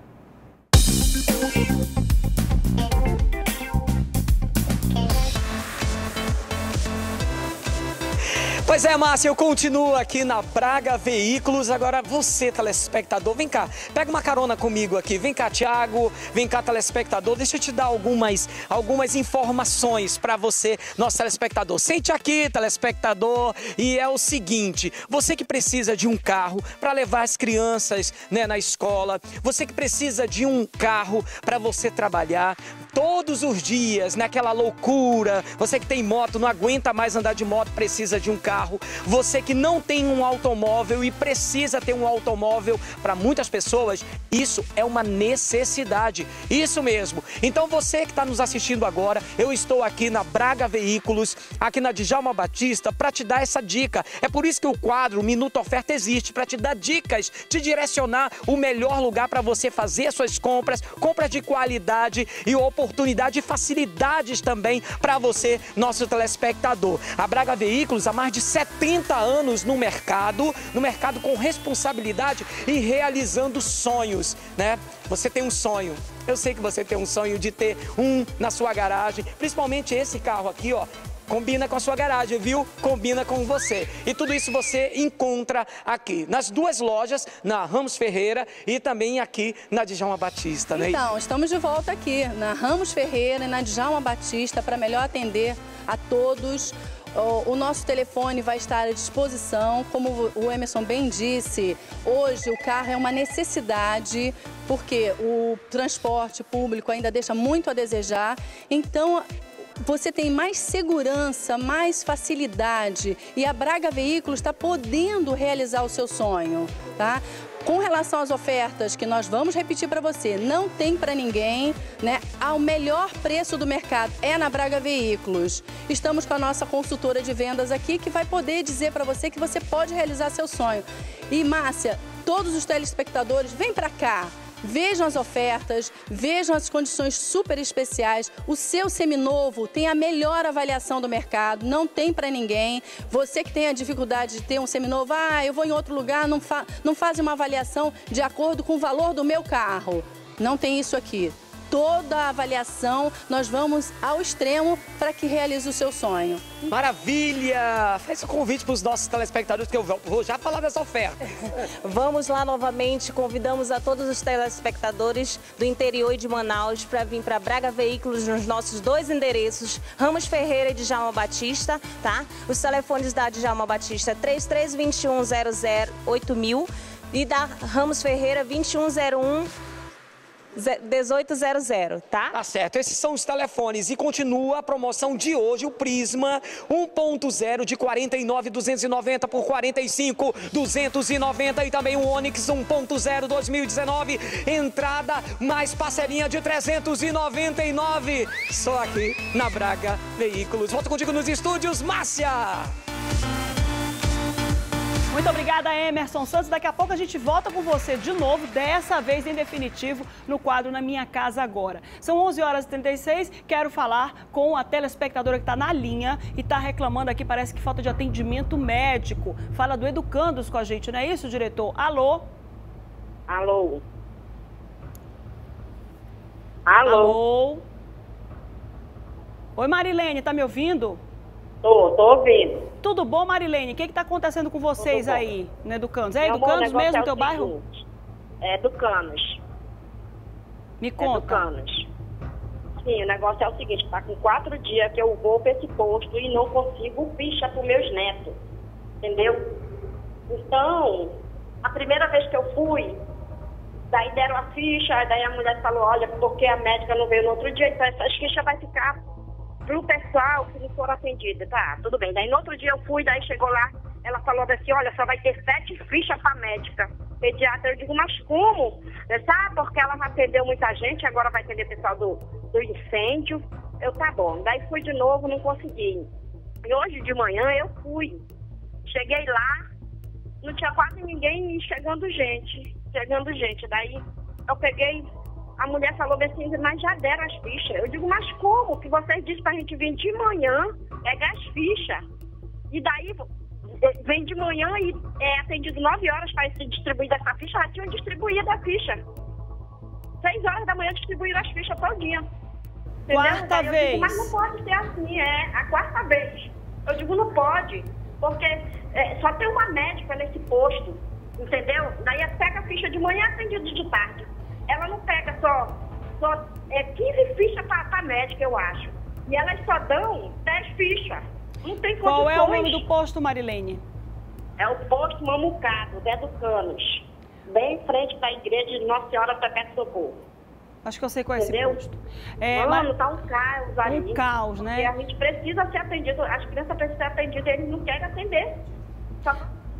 Pois é, Márcia, eu continuo aqui na Braga Veículos. Agora você, telespectador, vem cá, pega uma carona comigo aqui. Vem cá, Thiago, vem cá, telespectador. Deixa eu te dar algumas, algumas informações para você, nosso telespectador. Sente aqui, telespectador, e é o seguinte, você que precisa de um carro para levar as crianças, né, na escola, você que precisa de um carro para você trabalhar todos os dias, naquela loucura, você que tem moto, não aguenta mais andar de moto, precisa de um carro. carro, você que não tem um automóvel e precisa ter um automóvel, para muitas pessoas, isso é uma necessidade. Isso mesmo. Então você que está nos assistindo agora, eu estou aqui na Braga Veículos, aqui na Djalma Batista, para te dar essa dica. É por isso que o quadro Minuto Oferta existe, para te dar dicas, te direcionar o melhor lugar para você fazer suas compras, compras de qualidade e oportunidade e facilidades também para você, nosso telespectador. A Braga Veículos há mais de setenta anos no mercado, no mercado com responsabilidade e realizando sonhos, né? Você tem um sonho, eu sei que você tem um sonho de ter um na sua garagem, principalmente esse carro aqui, ó. Combina com a sua garagem, viu? Combina com você. E tudo isso você encontra aqui, nas duas lojas, na Ramos Ferreira e também aqui na Djalma Batista, né? Então, estamos de volta aqui na Ramos Ferreira e na Djalma Batista para melhor atender a todos. O nosso telefone vai estar à disposição, como o Emerson bem disse, hoje o carro é uma necessidade, porque o transporte público ainda deixa muito a desejar, então você tem mais segurança, mais facilidade e a Braga Veículos está podendo realizar o seu sonho, tá? Com relação às ofertas que nós vamos repetir para você, não tem para ninguém, né? Ao melhor preço do mercado é na Braga Veículos. Estamos com a nossa consultora de vendas aqui que vai poder dizer para você que você pode realizar seu sonho. E Márcia, todos os telespectadores, vem para cá. Vejam as ofertas, vejam as condições super especiais. O seu seminovo tem a melhor avaliação do mercado, não tem para ninguém. Você que tem a dificuldade de ter um seminovo, ah, eu vou em outro lugar, não, fa não fazem uma avaliação de acordo com o valor do meu carro. Não tem isso aqui. Toda a avaliação, nós vamos ao extremo para que realize o seu sonho. Maravilha! Faz o convite para os nossos telespectadores, que eu vou já falar dessa oferta. Vamos lá novamente, convidamos a todos os telespectadores do interior de Manaus para vir para Braga Veículos nos nossos dois endereços, Ramos Ferreira e Djalma Batista, tá? Os telefones da Djalma Batista três três dois um zero zero oito mil e da Ramos Ferreira vinte e um zero um dezoito zero zero, tá? Tá certo, esses são os telefones e continua a promoção de hoje, o Prisma um ponto zero de quarenta e nove mil duzentos e noventa por quarenta e cinco mil duzentos e noventa e também o Onix um ponto zero dois mil e dezenove, entrada mais parcelinha de trezentos e noventa e nove, só aqui na Braga Veículos. Volto contigo nos estúdios, Márcia! Muito obrigada, Emerson Santos. Daqui a pouco a gente volta com você de novo, dessa vez em definitivo, no quadro Na Minha Casa Agora. São onze horas e trinta e seis, quero falar com a telespectadora que está na linha e está reclamando aqui, parece que falta de atendimento médico. Fala do Educandos com a gente, não é isso, diretor? Alô? Alô? Alô? Alô? Oi, Marilene, tá me ouvindo? Tô, tô ouvindo. Tudo bom, Marilene? O que está acontecendo com vocês aí no Educandos? É Meu Educandos amor, mesmo, é no teu o bairro? seguinte, É Educandos. Me conta. Educandos. Sim, o negócio é o seguinte, tá com quatro dias que eu vou para esse posto e não consigo ficha para os meus netos. Entendeu? Então, a primeira vez que eu fui, daí deram a ficha, daí a mulher falou, olha, porque a médica não veio no outro dia, então essas fichas vai ficar pro pessoal que não for atendido. Tá, tudo bem. Daí no outro dia eu fui, daí chegou lá, ela falou assim, olha, só vai ter sete fichas pra médica. Pediatra, eu digo, mas como? Sabe, porque ela já atendeu muita gente, agora vai atender pessoal do, do incêndio. Eu, tá bom. Daí fui de novo, não consegui. E hoje de manhã eu fui. Cheguei lá, não tinha quase ninguém chegando gente. Chegando gente. Daí eu peguei... A mulher falou assim, mas já deram as fichas. Eu digo, mas como? Que vocês disseram pra gente vir de manhã, pegar as fichas. E daí, vem de manhã e é atendido nove horas para ser distribuída essa ficha. Já tinham distribuído a ficha. Seis horas da manhã distribuíram as fichas todinha. Quarta daí eu vez. Digo, mas não pode ser assim, é a quarta vez. Eu digo, não pode, porque é, só tem uma médica nesse posto, entendeu? Daí pega a ficha de manhã e atendido de tarde. Ela não pega só, só é, quinze fichas para médica, eu acho. E elas só dão dez fichas. Não tem condições. Qual é o nome do posto, Marilene? É o posto Mamucado, de Educandos. Bem em frente da igreja de Nossa Senhora Perpétua Socorro. Acho que eu sei qual é esse Entendeu? posto. É, Mano, mas... tá um caos ali. Um caos, né? E a gente precisa ser atendido, as crianças precisam ser atendidas, eles não querem atender. Só...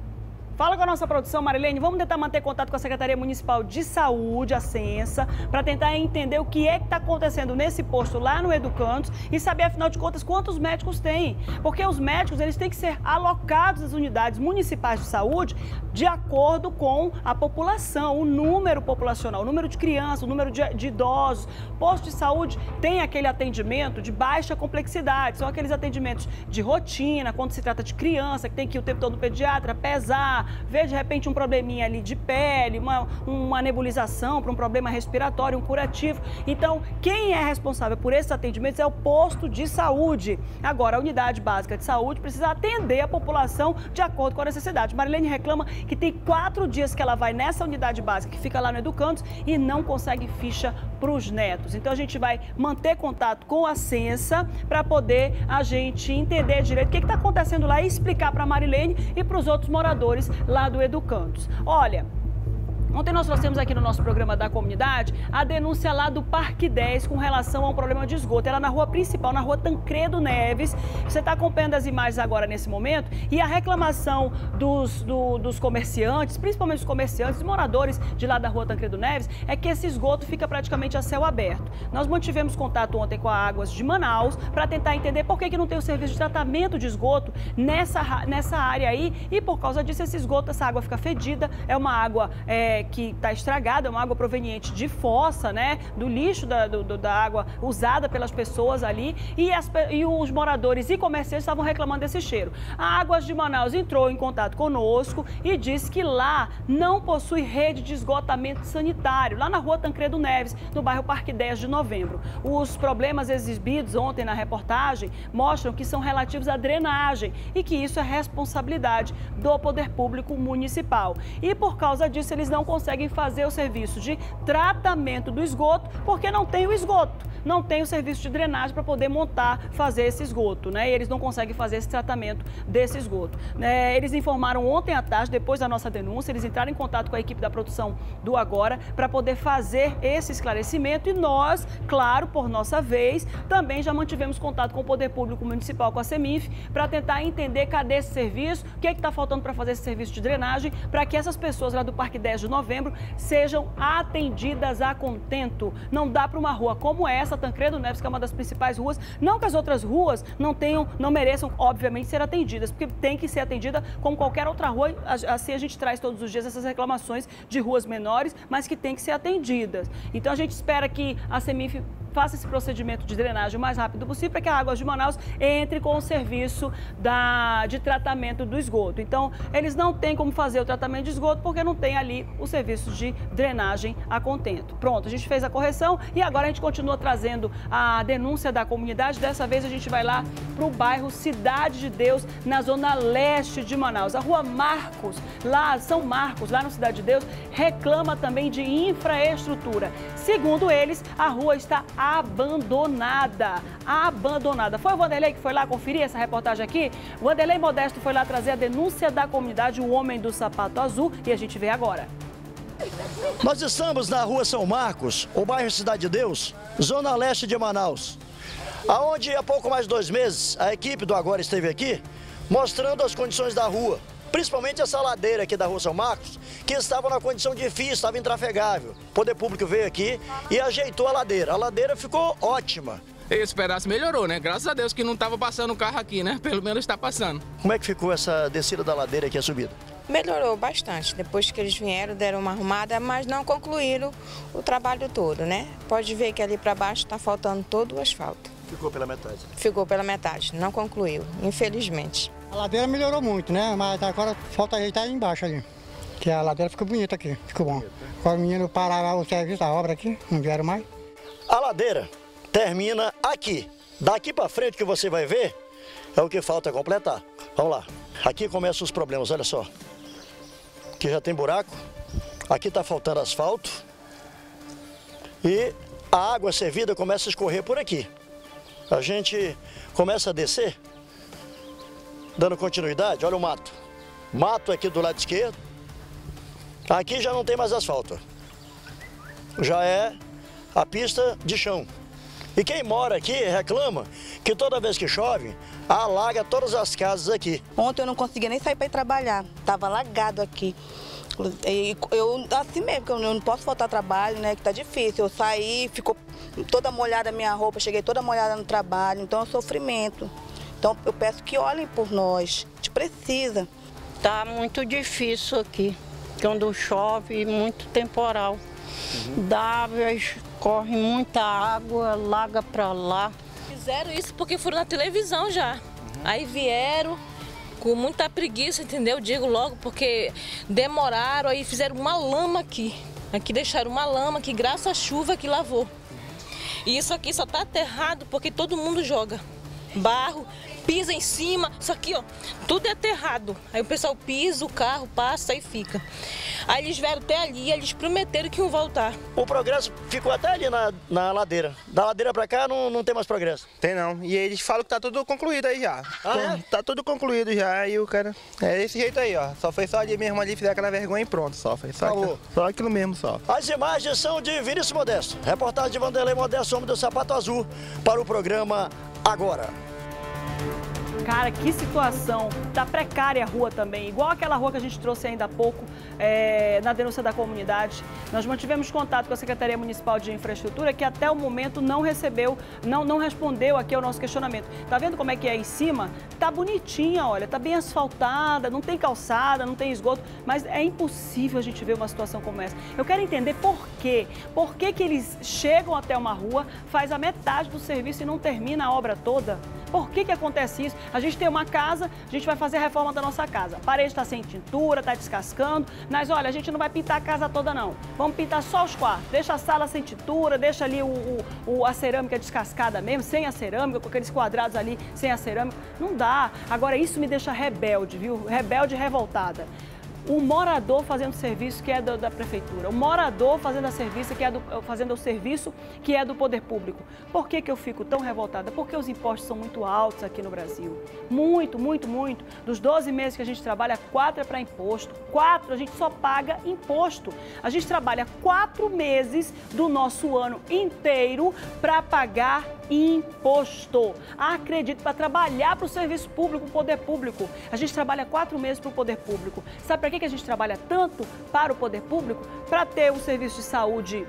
Fala com a nossa produção, Marilene. Vamos tentar manter contato com a Secretaria Municipal de Saúde, a Censa, para tentar entender o que é que está acontecendo nesse posto lá no Educandos e saber, afinal de contas, quantos médicos tem. Porque os médicos, eles têm que ser alocados às unidades municipais de saúde de acordo com a população, o número populacional, o número de crianças, o número de, de idosos. Posto de saúde tem aquele atendimento de baixa complexidade, são aqueles atendimentos de rotina, quando se trata de criança, que tem que ir o tempo todo no pediatra, pesar, ver de repente um probleminha ali de pele, uma, uma nebulização para um problema respiratório, um curativo. Então, quem é responsável por esses atendimentos é o posto de saúde. Agora, a unidade básica de saúde precisa atender a população de acordo com a necessidade. Marilene reclama que tem quatro dias que ela vai nessa unidade básica, que fica lá no Educandos, e não consegue ficha para os netos. Então, a gente vai manter contato com a Censa para poder a gente entender direito o que está acontecendo lá e explicar para a Marilene e para os outros moradores lá do Educandos. Olha, ontem nós trouxemos aqui no nosso programa da comunidade a denúncia lá do Parque dez com relação a um problema de esgoto. Ela na rua principal, na rua Tancredo Neves. Você está acompanhando as imagens agora nesse momento e a reclamação dos, do, dos comerciantes, principalmente os comerciantes e moradores de lá da rua Tancredo Neves, é que esse esgoto fica praticamente a céu aberto. Nós mantivemos contato ontem com a Águas de Manaus para tentar entender por que, que não tem o serviço de tratamento de esgoto nessa, nessa área aí e por causa disso esse esgoto, essa água fica fedida, é uma água é, que está estragada, é uma água proveniente de fossa, né, do lixo da, do, da água usada pelas pessoas ali e, as, e os moradores e comerciantes estavam reclamando desse cheiro. A Águas de Manaus entrou em contato conosco e disse que lá não possui rede de esgotamento sanitário, lá na rua Tancredo Neves, no bairro Parque dez de Novembro. Os problemas exibidos ontem na reportagem mostram que são relativos à drenagem e que isso é responsabilidade do poder público municipal. E por causa disso eles não conseguem fazer o serviço de tratamento do esgoto porque não tem o esgoto, não tem o serviço de drenagem para poder montar, fazer esse esgoto, né? E eles não conseguem fazer esse tratamento desse esgoto. É, eles informaram ontem à tarde, depois da nossa denúncia, eles entraram em contato com a equipe da produção do Agora para poder fazer esse esclarecimento e nós, claro, por nossa vez, também já mantivemos contato com o Poder Público Municipal, com a Semif, para tentar entender cadê esse serviço, o que é que está faltando para fazer esse serviço de drenagem, para que essas pessoas lá do Parque dez de Novembro sejam atendidas a contento. Não dá para uma rua como essa, Tancredo Neves, que é uma das principais ruas, não que as outras ruas não tenham, não mereçam, obviamente, ser atendidas, porque tem que ser atendida como qualquer outra rua, assim a gente traz todos os dias essas reclamações de ruas menores, mas que tem que ser atendidas. Então a gente espera que a Semif faça esse procedimento de drenagem o mais rápido possível para que a Águas de Manaus entre com o serviço da, de tratamento do esgoto. Então, eles não têm como fazer o tratamento de esgoto porque não tem ali o serviço de drenagem a contento. Pronto, a gente fez a correção e agora a gente continua trazendo a denúncia da comunidade. Dessa vez a gente vai lá para o bairro Cidade de Deus, na zona leste de Manaus. A rua Marcos, lá São Marcos, lá no Cidade de Deus, reclama também de infraestrutura. Segundo eles, a rua está abandonada, abandonada. Foi o Vanderlei que foi lá conferir essa reportagem aqui? O Vanderlei Modesto foi lá trazer a denúncia da comunidade, o homem do sapato azul, e a gente vê agora. Nós estamos na rua São Marcos, o bairro Cidade de Deus, zona leste de Manaus, aonde há pouco mais de dois meses a equipe do Agora esteve aqui mostrando as condições da rua. Principalmente essa ladeira aqui da rua São Marcos, que estava na condição difícil, estava intrafegável. O Poder Público veio aqui e ajeitou a ladeira. A ladeira ficou ótima. Esse pedaço melhorou, né? Graças a Deus que não estava passando o carro aqui, né? Pelo menos está passando. Como é que ficou essa descida da ladeira aqui, a subida? Melhorou bastante. Depois que eles vieram, deram uma arrumada, mas não concluíram o trabalho todo, né? Pode ver que ali para baixo está faltando todo o asfalto. Ficou pela metade? Ficou pela metade, não concluiu, infelizmente. A ladeira melhorou muito, né? Mas agora falta ajeitar aí embaixo ali. Que a ladeira ficou bonita aqui, ficou bom. Agora o menino parava o serviço, a obra aqui, não vieram mais. A ladeira termina aqui. Daqui para frente que você vai ver é o que falta completar. Vamos lá. Aqui começam os problemas, olha só. Aqui já tem buraco. Aqui está faltando asfalto. E a água servida começa a escorrer por aqui. A gente começa a descer, dando continuidade, olha o mato. Mato aqui do lado esquerdo. Aqui já não tem mais asfalto. Já é a pista de chão. E quem mora aqui reclama que toda vez que chove, alaga todas as casas aqui. Ontem eu não conseguia nem sair para ir trabalhar, estava alagado aqui. E eu, assim mesmo, que eu não posso faltar trabalho, né, que tá difícil. Eu saí, ficou toda molhada a minha roupa, cheguei toda molhada no trabalho, então é um sofrimento. Então eu peço que olhem por nós, a gente precisa. Tá muito difícil aqui, quando chove, muito temporal. Uhum. Dá, corre muita água, laga pra lá. Fizeram isso porque foram na televisão já. Uhum. Aí vieram com muita preguiça, entendeu? Digo logo, porque demoraram, aí fizeram uma lama aqui. Aqui deixaram uma lama que graças à chuva que lavou. E isso aqui só tá aterrado porque todo mundo joga barro, pisa em cima, isso aqui, ó, tudo é aterrado. Aí o pessoal pisa, o carro passa e fica. Aí eles vieram até ali e eles prometeram que iam voltar. O progresso ficou até ali na, na ladeira. Da ladeira pra cá não, não tem mais progresso. Tem não. E eles falam que tá tudo concluído aí já. Ah, é? Tá tudo concluído já. E o cara. É desse jeito aí, ó. Só foi só ali mesmo ali, fizer aquela vergonha e pronto. Só foi só, aquilo, só aquilo mesmo só. As imagens são de Vinícius Modesto. Reportagem de Vanderlei Modesto, homem do sapato azul, para o programa Agora. Cara, que situação. Tá precária a rua também. Igual aquela rua que a gente trouxe ainda há pouco, é, na denúncia da comunidade. Nós mantivemos contato com a Secretaria Municipal de Infraestrutura, que até o momento não recebeu, não, não respondeu aqui ao nosso questionamento. Tá vendo como é que é em cima? Tá bonitinha, olha, tá bem asfaltada, não tem calçada, não tem esgoto, mas é impossível a gente ver uma situação como essa. Eu quero entender por quê. Por que que eles chegam até uma rua, faz a metade do serviço e não termina a obra toda? Por que que acontece isso? A gente tem uma casa, a gente vai fazer a reforma da nossa casa. A parede está sem tintura, está descascando, mas olha, a gente não vai pintar a casa toda não. Vamos pintar só os quartos. Deixa a sala sem tintura, deixa ali o, o, o, a cerâmica descascada mesmo, sem a cerâmica, com aqueles quadrados ali sem a cerâmica. Não dá. Agora isso me deixa rebelde, viu? Rebelde e revoltada. O morador fazendo serviço que é do, da prefeitura, o morador fazendo, a serviço que é do, fazendo o serviço que é do poder público. Por que que eu fico tão revoltada? Porque os impostos são muito altos aqui no Brasil. Muito, muito, muito. Dos doze meses que a gente trabalha, quatro é para imposto. Quatro, a gente só paga imposto. A gente trabalha quatro meses do nosso ano inteiro para pagar imposto. Acredito, para trabalhar para o serviço público, o poder público. A gente trabalha quatro meses para o poder público. Sabe para que que a gente trabalha tanto para o poder público? Para ter um serviço de saúde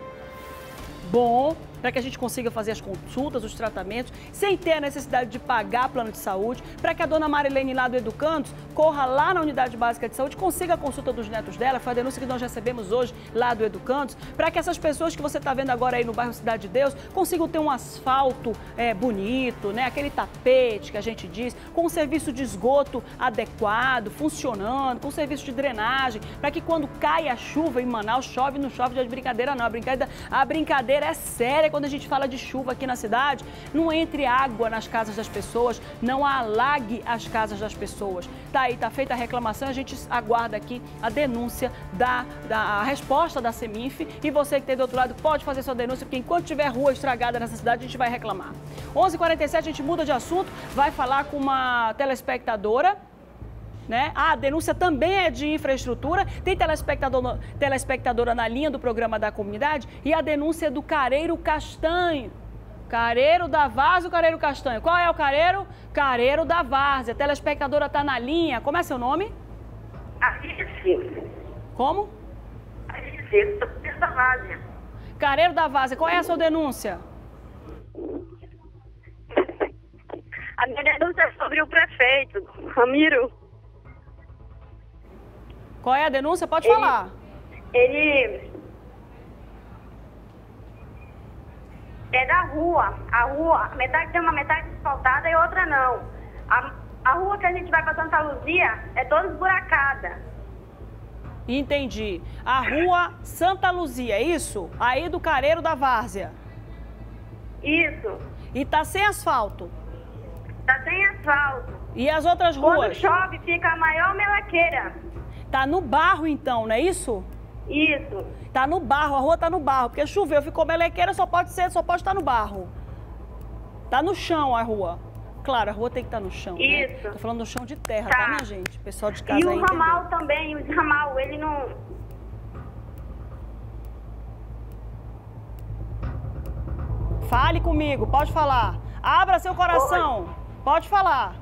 bom, para que a gente consiga fazer as consultas, os tratamentos, sem ter a necessidade de pagar plano de saúde, para que a dona Marilene lá do Educandos corra lá na unidade básica de saúde, consiga a consulta dos netos dela, foi a denúncia que nós recebemos hoje lá do Educandos, para que essas pessoas que você está vendo agora aí no bairro Cidade de Deus consigam ter um asfalto é, bonito, né? Aquele tapete que a gente diz, com um serviço de esgoto adequado, funcionando, com um serviço de drenagem, para que quando cai a chuva em Manaus, chove, não chove de brincadeira não, a brincadeira, a brincadeira é séria. Quando a gente fala de chuva aqui na cidade, não entre água nas casas das pessoas, não alague as casas das pessoas. Tá aí, tá feita a reclamação, a gente aguarda aqui a denúncia, da, da a resposta da Seminf, e você que tem do outro lado pode fazer sua denúncia, porque enquanto tiver rua estragada nessa cidade, a gente vai reclamar. onze e quarenta e sete, a gente muda de assunto, vai falar com uma telespectadora. Né? Ah, a denúncia também é de infraestrutura. Tem telespectador, telespectadora na linha do programa da comunidade, e a denúncia é do Careiro Castanho. Careiro da Várzea ou Careiro Castanho? Qual é o Careiro? Careiro da Várzea. A telespectadora está na linha. Como é seu nome? Alice. Como? Alice, Careiro da Várzea. Careiro da Várzea. Qual é a sua denúncia? A minha denúncia é sobre o prefeito, Ramiro. Qual é a denúncia? Pode ele, falar. Ele é da rua. A rua, metade tem uma metade asfaltada e outra não. A, a rua que a gente vai para Santa Luzia é toda esburacada. Entendi. A rua Santa Luzia, é isso? Aí do Careiro da Várzea. Isso. E tá sem asfalto? Tá sem asfalto. E as outras ruas? Quando chove, fica a maior melaqueira. Tá no barro então, não é isso? Isso. Tá no barro, a rua tá no barro, porque choveu, ficou melequeira, só pode ser, só pode estar no barro. Tá no chão a rua. Claro, a rua tem que estar no chão, Isso. Né? Tô falando do chão de terra, tá, tá, minha gente? O pessoal de casa E o aí ramal entendeu. também, o ramal, ele não... Fale comigo, pode falar. Abra seu coração, Oi. Pode falar.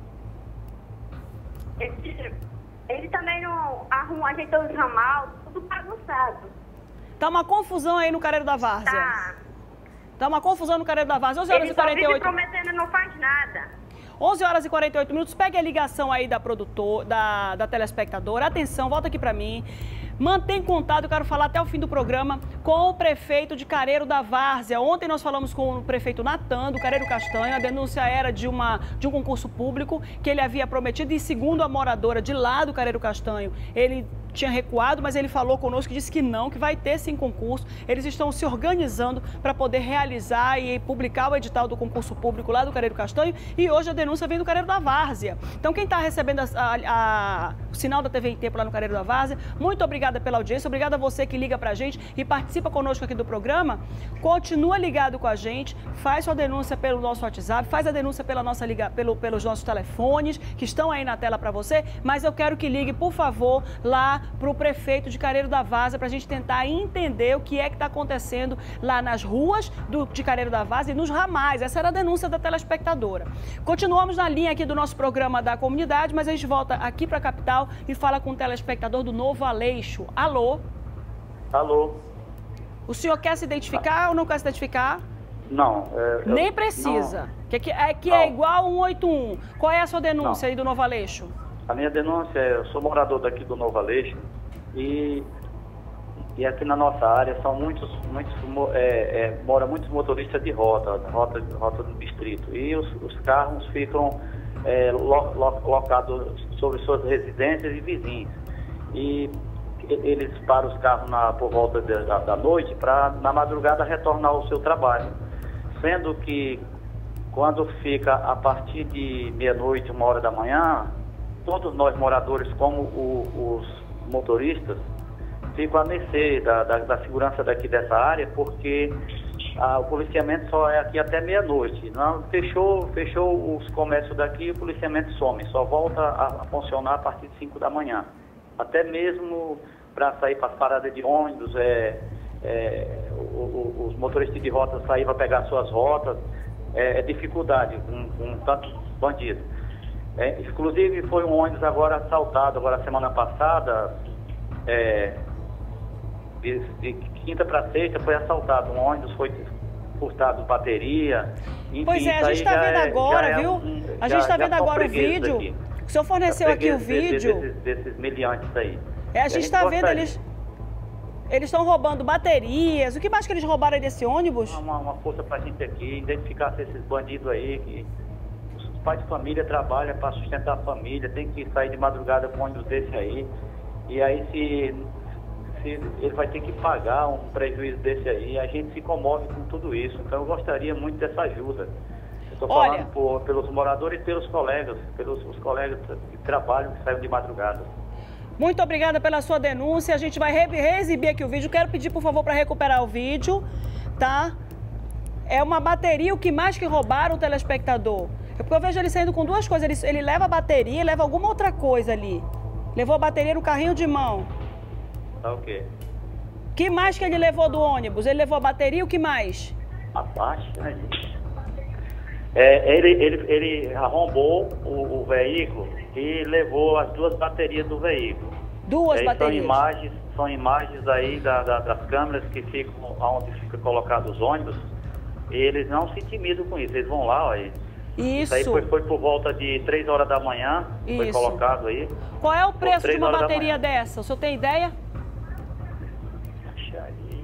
Ele, ele também não arruma, ajeitou os ramal, tudo bagunçado. Tá uma confusão aí no Careiro da Várzea. Tá. Tá uma confusão no Careiro da Várzea. onze horas ele e quarenta e oito. Ele prometendo não faz nada. onze horas e quarenta e oito minutos. Pegue a ligação aí da produtor, da, da telespectadora. Atenção, volta aqui pra mim. Mantém contato, eu quero falar até o fim do programa, com o prefeito de Careiro da Várzea. Ontem nós falamos com o prefeito Natan, do Careiro Castanho. A denúncia era de, uma, de um concurso público que ele havia prometido e, segundo a moradora de lá do Careiro Castanho, ele tinha recuado, mas ele falou conosco, disse que não, que vai ter sim concurso. Eles estão se organizando para poder realizar e publicar o edital do concurso público lá do Careiro Castanho, e hoje a denúncia vem do Careiro da Várzea. Então quem está recebendo a, a, a, o sinal da T V em Tempo lá no Careiro da Várzea, muito obrigada pela audiência, obrigada a você que liga para a gente e participa conosco aqui do programa. Continua ligado com a gente, faz sua denúncia pelo nosso WhatsApp, faz a denúncia pela nossa liga, pelo, pelos nossos telefones, que estão aí na tela para você, mas eu quero que ligue, por favor, lá para o prefeito de Careiro da Várzea, para a gente tentar entender o que é que está acontecendo lá nas ruas do, de Careiro da Várzea e nos ramais. Essa era a denúncia da telespectadora. Continuamos na linha aqui do nosso programa da comunidade, mas a gente volta aqui para a capital e fala com o telespectador do Novo Aleixo. Alô? Alô? O senhor quer se identificar ou não quer se identificar? Não. É, eu, Nem precisa. Não. Que, é, que é igual cento e oitenta e um. Qual é a sua denúncia não. aí do Novo Aleixo? A minha denúncia é, eu sou morador daqui do Novo Aleixo e, e aqui na nossa área são muitos, muitos é, é, mora muitos motoristas de rota, rota, rota do distrito. E os, os carros ficam é, lo, lo, locados sobre suas residências e vizinhos. E eles param os carros na, por volta de, da, da noite para, na madrugada, retornar ao seu trabalho. Sendo que, quando fica a partir de meia-noite, uma hora da manhã, todos nós moradores, como o, os motoristas, ficam a mercê da, da, da segurança daqui dessa área, porque ah, o policiamento só é aqui até meia-noite. Não, fechou, fechou os comércios daqui e o policiamento some, só volta a, a funcionar a partir de cinco da manhã. Até mesmo para sair para as paradas de ônibus, é, é, o, o, os motoristas de rota sair para pegar suas rotas, é, é dificuldade com, com tantos bandidos. É, inclusive foi um ônibus agora assaltado, agora semana passada, é, de, de quinta para sexta foi assaltado, um ônibus foi furtado bateria. Enfim, pois é, a gente está vendo é, agora, é viu? Um, a gente está vendo agora o vídeo. Aqui. O senhor forneceu aqui o vídeo. Desses, desses meliantes aí. É, a gente está vendo eles. Eles estão roubando baterias. O que mais que eles roubaram aí desse ônibus? Uma, uma força para a gente aqui, identificar esses bandidos aí, que os pais de família trabalham para sustentar a família, tem que sair de madrugada com um ônibus desse aí. E aí se, se ele vai ter que pagar um prejuízo desse aí, a gente se comove com tudo isso. Então eu gostaria muito dessa ajuda. Estou falando por, pelos moradores e pelos colegas, pelos os colegas que trabalham, que saem de madrugada. Muito obrigada pela sua denúncia. A gente vai re reexibir aqui o vídeo. Quero pedir, por favor, para recuperar o vídeo, tá? É uma bateria, o que mais que roubaram o telespectador? É porque eu vejo ele saindo com duas coisas. Ele, ele leva a bateria e leva alguma outra coisa ali. Levou a bateria no carrinho de mão. Tá o quê? O que mais que ele levou do ônibus? Ele levou a bateria e o que mais? A faixa, né, gente? É, ele, ele, ele arrombou o, o veículo e levou as duas baterias do veículo. Duas aí baterias? São imagens, são imagens aí da, da, das câmeras que ficam onde fica colocado os ônibus. E eles não se intimidam com isso, eles vão lá, olha. Isso. Isso aí foi, foi por volta de três horas da manhã, isso. Foi colocado aí. Qual é o preço de uma bateria dessa? O senhor tem ideia? Baixa aí.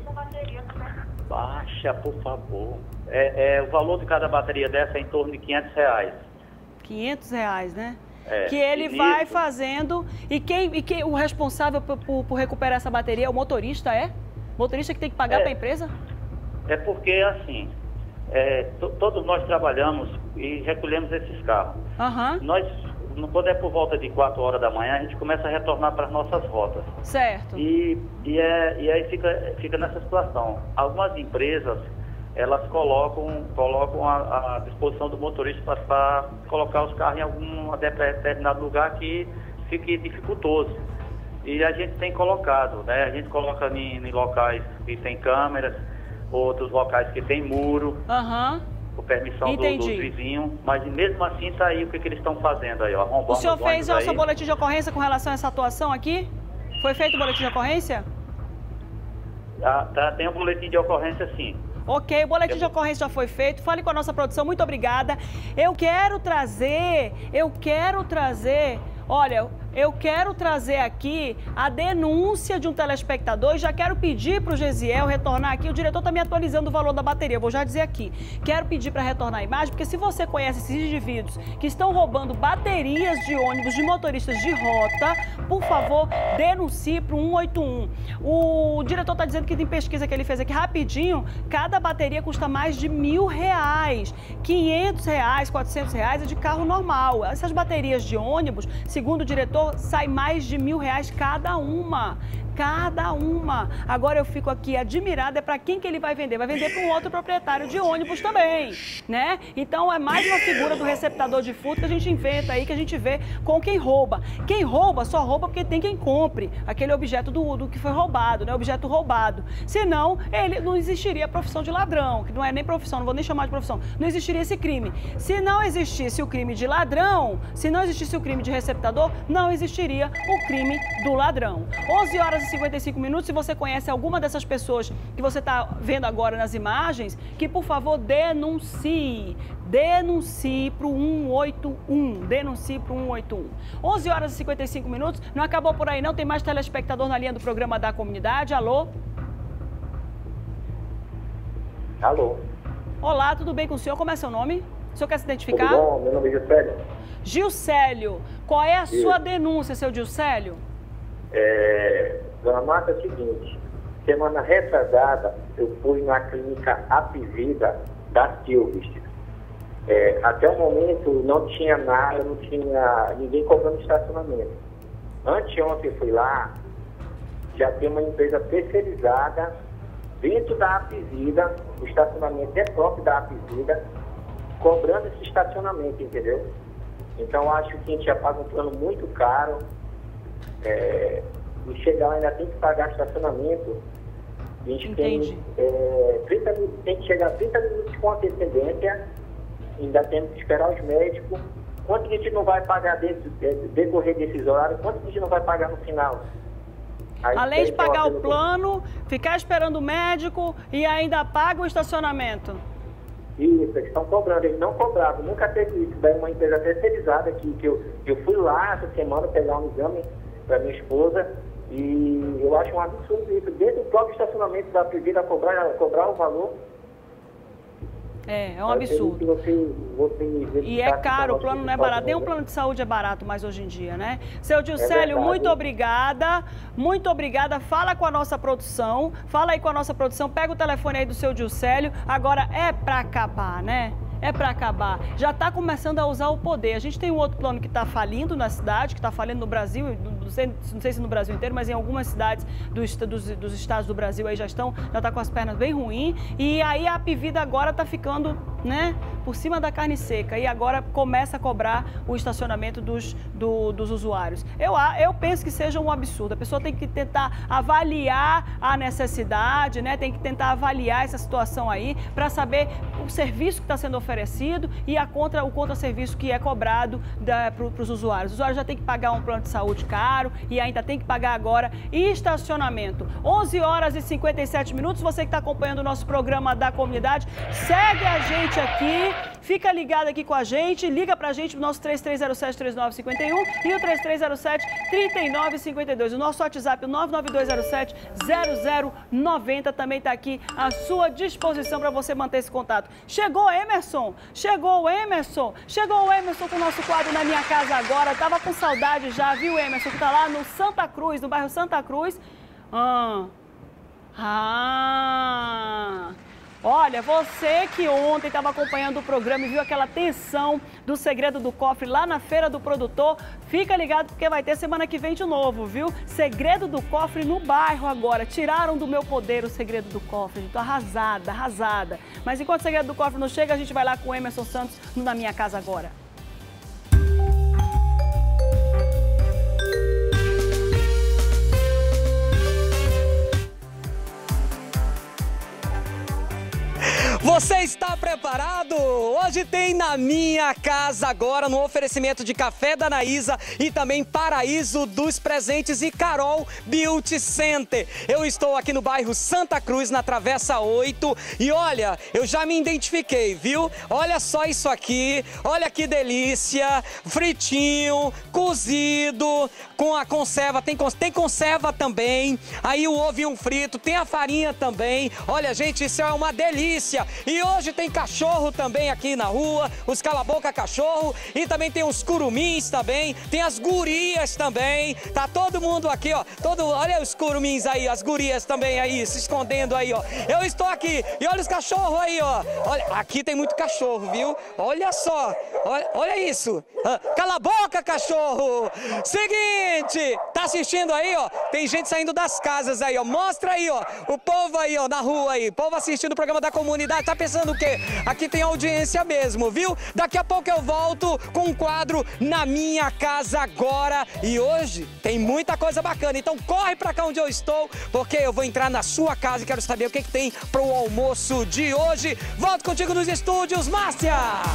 Baixa, por favor. É, é, o valor de cada bateria dessa é em torno de quinhentos reais. quinhentos reais, né? É, que ele isso. vai fazendo. E quem, e quem o responsável por, por, por recuperar essa bateria é o motorista, é? O motorista que tem que pagar é, para a empresa? É porque, assim, é, todos nós trabalhamos e recolhemos esses carros. Uhum. Nós, quando é por volta de quatro horas da manhã, a gente começa a retornar para as nossas rotas. Certo. E, e, é, e aí fica, fica nessa situação. Algumas empresas, elas colocam, colocam à, à disposição do motorista para colocar os carros em algum determinado lugar que fique dificultoso. E a gente tem colocado, né? A gente coloca em, em locais que tem câmeras, outros locais que tem muro, Aham. por permissão do, Entendi. dos vizinhos, mas mesmo assim tá aí o que, que eles estão fazendo aí, ó, arrombando O senhor os fez ônibus o seu aí. boletim de ocorrência com relação a essa atuação aqui? Foi feito o boletim de ocorrência? Tá, tá, tem um boletim de ocorrência sim. Ok, o boletim de ocorrência já foi feito. Fale com a nossa produção, muito obrigada. Eu quero trazer, eu quero trazer, olha, eu quero trazer aqui a denúncia de um telespectador e já quero pedir para o Gesiel retornar aqui. O diretor está me atualizando o valor da bateria, vou já dizer aqui. Quero pedir para retornar a imagem, porque se você conhece esses indivíduos que estão roubando baterias de ônibus de motoristas de rota, por favor, denuncie para o um oito um. O diretor está dizendo que tem pesquisa que ele fez aqui rapidinho, cada bateria custa mais de mil reais. quinhentos reais, quatrocentos reais é de carro normal. Essas baterias de ônibus, segundo o diretor, sai mais de mil reais cada uma. Cada uma. Agora eu fico aqui admirada, é para quem que ele vai vender? Vai vender para um outro proprietário de ônibus também, né? Então é mais uma figura do receptador de furto que a gente inventa aí, que a gente vê com quem rouba. Quem rouba, só rouba porque tem quem compre aquele objeto do, do que foi roubado, né? Objeto roubado. Senão, ele não existiria a profissão de ladrão, que não é nem profissão, não vou nem chamar de profissão. Não existiria esse crime. Se não existisse o crime de ladrão, se não existisse o crime de receptador, não existiria o crime do ladrão. onze horas e cinquenta e cinco minutos, se você conhece alguma dessas pessoas que você está vendo agora nas imagens, que por favor denuncie, denuncie para o um oito um, denuncie para o um oito um. onze horas e cinquenta e cinco minutos, não acabou por aí não, tem mais telespectador na linha do programa da comunidade, alô? Alô? Olá, tudo bem com o senhor? Como é seu nome? O senhor quer se identificar? Tudo bom? Meu nome é Gilcélio. Gilcélio, qual é a Isso. sua denúncia, seu Gilcélio? É, Dona Marta, é o seguinte, semana retrasada eu fui na clínica Apivida da Silvestre. É, até o momento não tinha nada, não tinha ninguém cobrando estacionamento. Anteontem eu fui lá, já tem uma empresa terceirizada dentro da Apivida, o estacionamento é próprio da Apivida, cobrando esse estacionamento, entendeu? Então acho que a gente já paga um plano muito caro. É, e chegar lá ainda tem que pagar estacionamento. A gente Entendi. tem, é, trinta, tem que chegar trinta minutos com antecedência, ainda temos que esperar os médicos. Quanto a gente não vai pagar dentro, decorrer desses horários, quanto a gente não vai pagar no final? Aí Além de tem pagar aquela- o plano, ficar esperando o médico e ainda paga o estacionamento. Isso, eles estão cobrando, eles não cobravam, nunca teve isso. Daí uma empresa terceirizada que, que eu, eu fui lá essa semana pegar um exame para minha esposa e eu acho um absurdo isso. Dentro do próprio estacionamento da Privida cobrar, cobrar o valor. É, é um Eu absurdo. queria que Você, você E é verificasse caro, o esse plano não é negócio, barato. Nem um né? plano de saúde é barato mais hoje em dia, né? Seu Gilcélio, verdade. muito obrigada. Muito obrigada. Fala com a nossa produção. Fala aí com a nossa produção. Pega o telefone aí do seu Gilcélio. Agora é pra acabar, né? É para acabar. Já está começando a usar o poder. A gente tem um outro plano que está falindo na cidade, que está falindo no Brasil, não sei, não sei se no Brasil inteiro, mas em algumas cidades dos, dos, dos estados do Brasil aí já estão, já está com as pernas bem ruins. E aí a Apivida agora está ficando, né, por cima da carne seca. E agora começa a cobrar o estacionamento dos, do, dos usuários. Eu, eu penso que seja um absurdo. A pessoa tem que tentar avaliar a necessidade, né? Tem que tentar avaliar essa situação aí para saber o serviço que está sendo oferecido oferecido e a contra, o contra-serviço que é cobrado para os usuários. O usuário já tem que pagar um plano de saúde caro e ainda tem que pagar agora estacionamento. onze horas e cinquenta e sete minutos, você que está acompanhando o nosso programa da comunidade, segue a gente aqui, fica ligado aqui com a gente, liga para a gente no nosso três três zero sete, três nove cinco um e o três três zero sete, três nove cinco dois. O nosso WhatsApp, o nove nove dois zero sete, zero zero nove zero, também está aqui à sua disposição para você manter esse contato. Chegou Emerson! Chegou o Emerson, chegou o Emerson com o nosso quadro Na Minha Casa Agora. Tava com saudade já, viu, Emerson? Que tá lá no Santa Cruz, no bairro Santa Cruz. Ah, ah. Olha, você que ontem estava acompanhando o programa e viu aquela tensão do Segredo do Cofre lá na Feira do Produtor, fica ligado porque vai ter semana que vem de novo, viu? Segredo do Cofre no bairro agora. Tiraram do meu poder o Segredo do Cofre. Estou arrasada, arrasada. Mas enquanto o Segredo do Cofre não chega, a gente vai lá com o Emerson Santos no Na Minha Casa Agora. Você está preparado? Hoje tem Na Minha Casa Agora, no oferecimento de Café da Anaísa e também Paraíso dos Presentes e Carol Beauty Center. Eu estou aqui no bairro Santa Cruz, na Travessa oito, e olha, eu já me identifiquei, viu? Olha só isso aqui, olha que delícia, fritinho, cozido, com a conserva, tem, tem conserva também, aí o ovinho frito, tem a farinha também. Olha, gente, isso é uma delícia. E hoje tem cachorro também aqui na rua, os cala-boca cachorro, e também tem os curumins também, tem as gurias também, tá todo mundo aqui, ó, todo, olha os curumins aí, as gurias também aí, se escondendo aí, ó. Eu estou aqui, e olha os cachorros aí, ó, olha, aqui tem muito cachorro, viu? Olha só, olha, olha isso, ah, cala a boca, cachorro! Seguinte, tá assistindo aí, ó, tem gente saindo das casas aí, ó, mostra aí, ó, o povo aí, ó, na rua aí, povo assistindo o programa da comunidade, tá pensando o quê? Aqui tem audiência mesmo, viu? Daqui a pouco eu volto com um quadro Na Minha Casa Agora. E hoje tem muita coisa bacana, então corre pra cá onde eu estou, porque eu vou entrar na sua casa e quero saber o que, que tem pro almoço de hoje. Volto contigo nos estúdios, Márcia!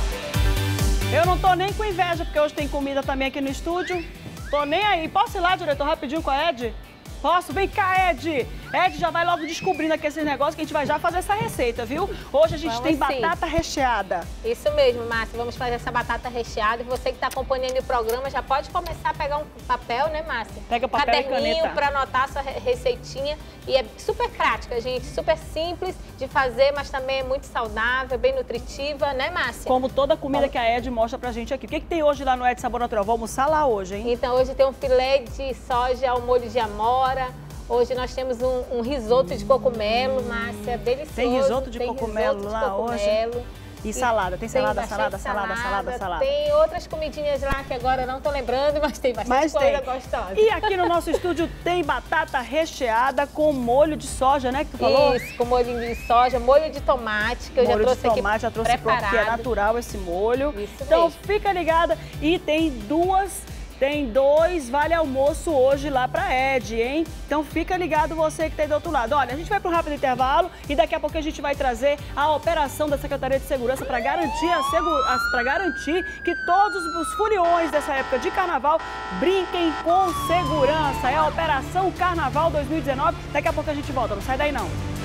Eu não tô nem com inveja, porque hoje tem comida também aqui no estúdio. Tô nem aí. Posso ir lá, diretor, rapidinho com a Ed? Posso? Vem cá, Ed! Ed já vai logo descobrindo aqui esses negócios que a gente vai já fazer essa receita, viu? Hoje a gente Vamos tem sim. batata recheada. Isso mesmo, Márcia. Vamos fazer essa batata recheada. E você que está acompanhando o programa já pode começar a pegar um papel, né, Márcia? Pega papel e caderninho caneta. para anotar a sua receitinha. E é super prática, gente. Super simples de fazer, mas também é muito saudável, bem nutritiva, né, Márcia? Como toda comida que a Ed mostra pra gente aqui. O que, que tem hoje lá no Ed Sabor Natural? Vou almoçar lá hoje, hein? Então, hoje tem um filé de soja ao molho de amora. Hoje nós temos um, um risoto de cogumelo, Márcia, delicioso. Tem risoto de tem cogumelo risoto lá de cogumelo. hoje. E salada, tem salada, tem salada, salada, salada, salada, salada. Tem outras comidinhas lá que agora eu não tô lembrando, mas tem bastante Mas coisa tem. gostosa. E aqui no nosso estúdio tem batata recheada com molho de soja, né, que tu falou? Isso, com molho de soja, molho de tomate, que eu molho já trouxe de tomate, aqui já trouxe preparado. pronto, que é natural esse molho. Isso então mesmo. fica ligada. E tem duas... Tem dois vale almoço hoje lá pra Ed, hein? Então fica ligado você que tá aí do outro lado. Olha, a gente vai para um rápido intervalo e daqui a pouco a gente vai trazer a operação da Secretaria de Segurança para garantir, a segu... para garantir que todos os foliões dessa época de carnaval brinquem com segurança. É a Operação Carnaval dois mil e dezenove. Daqui a pouco a gente volta, não sai daí não.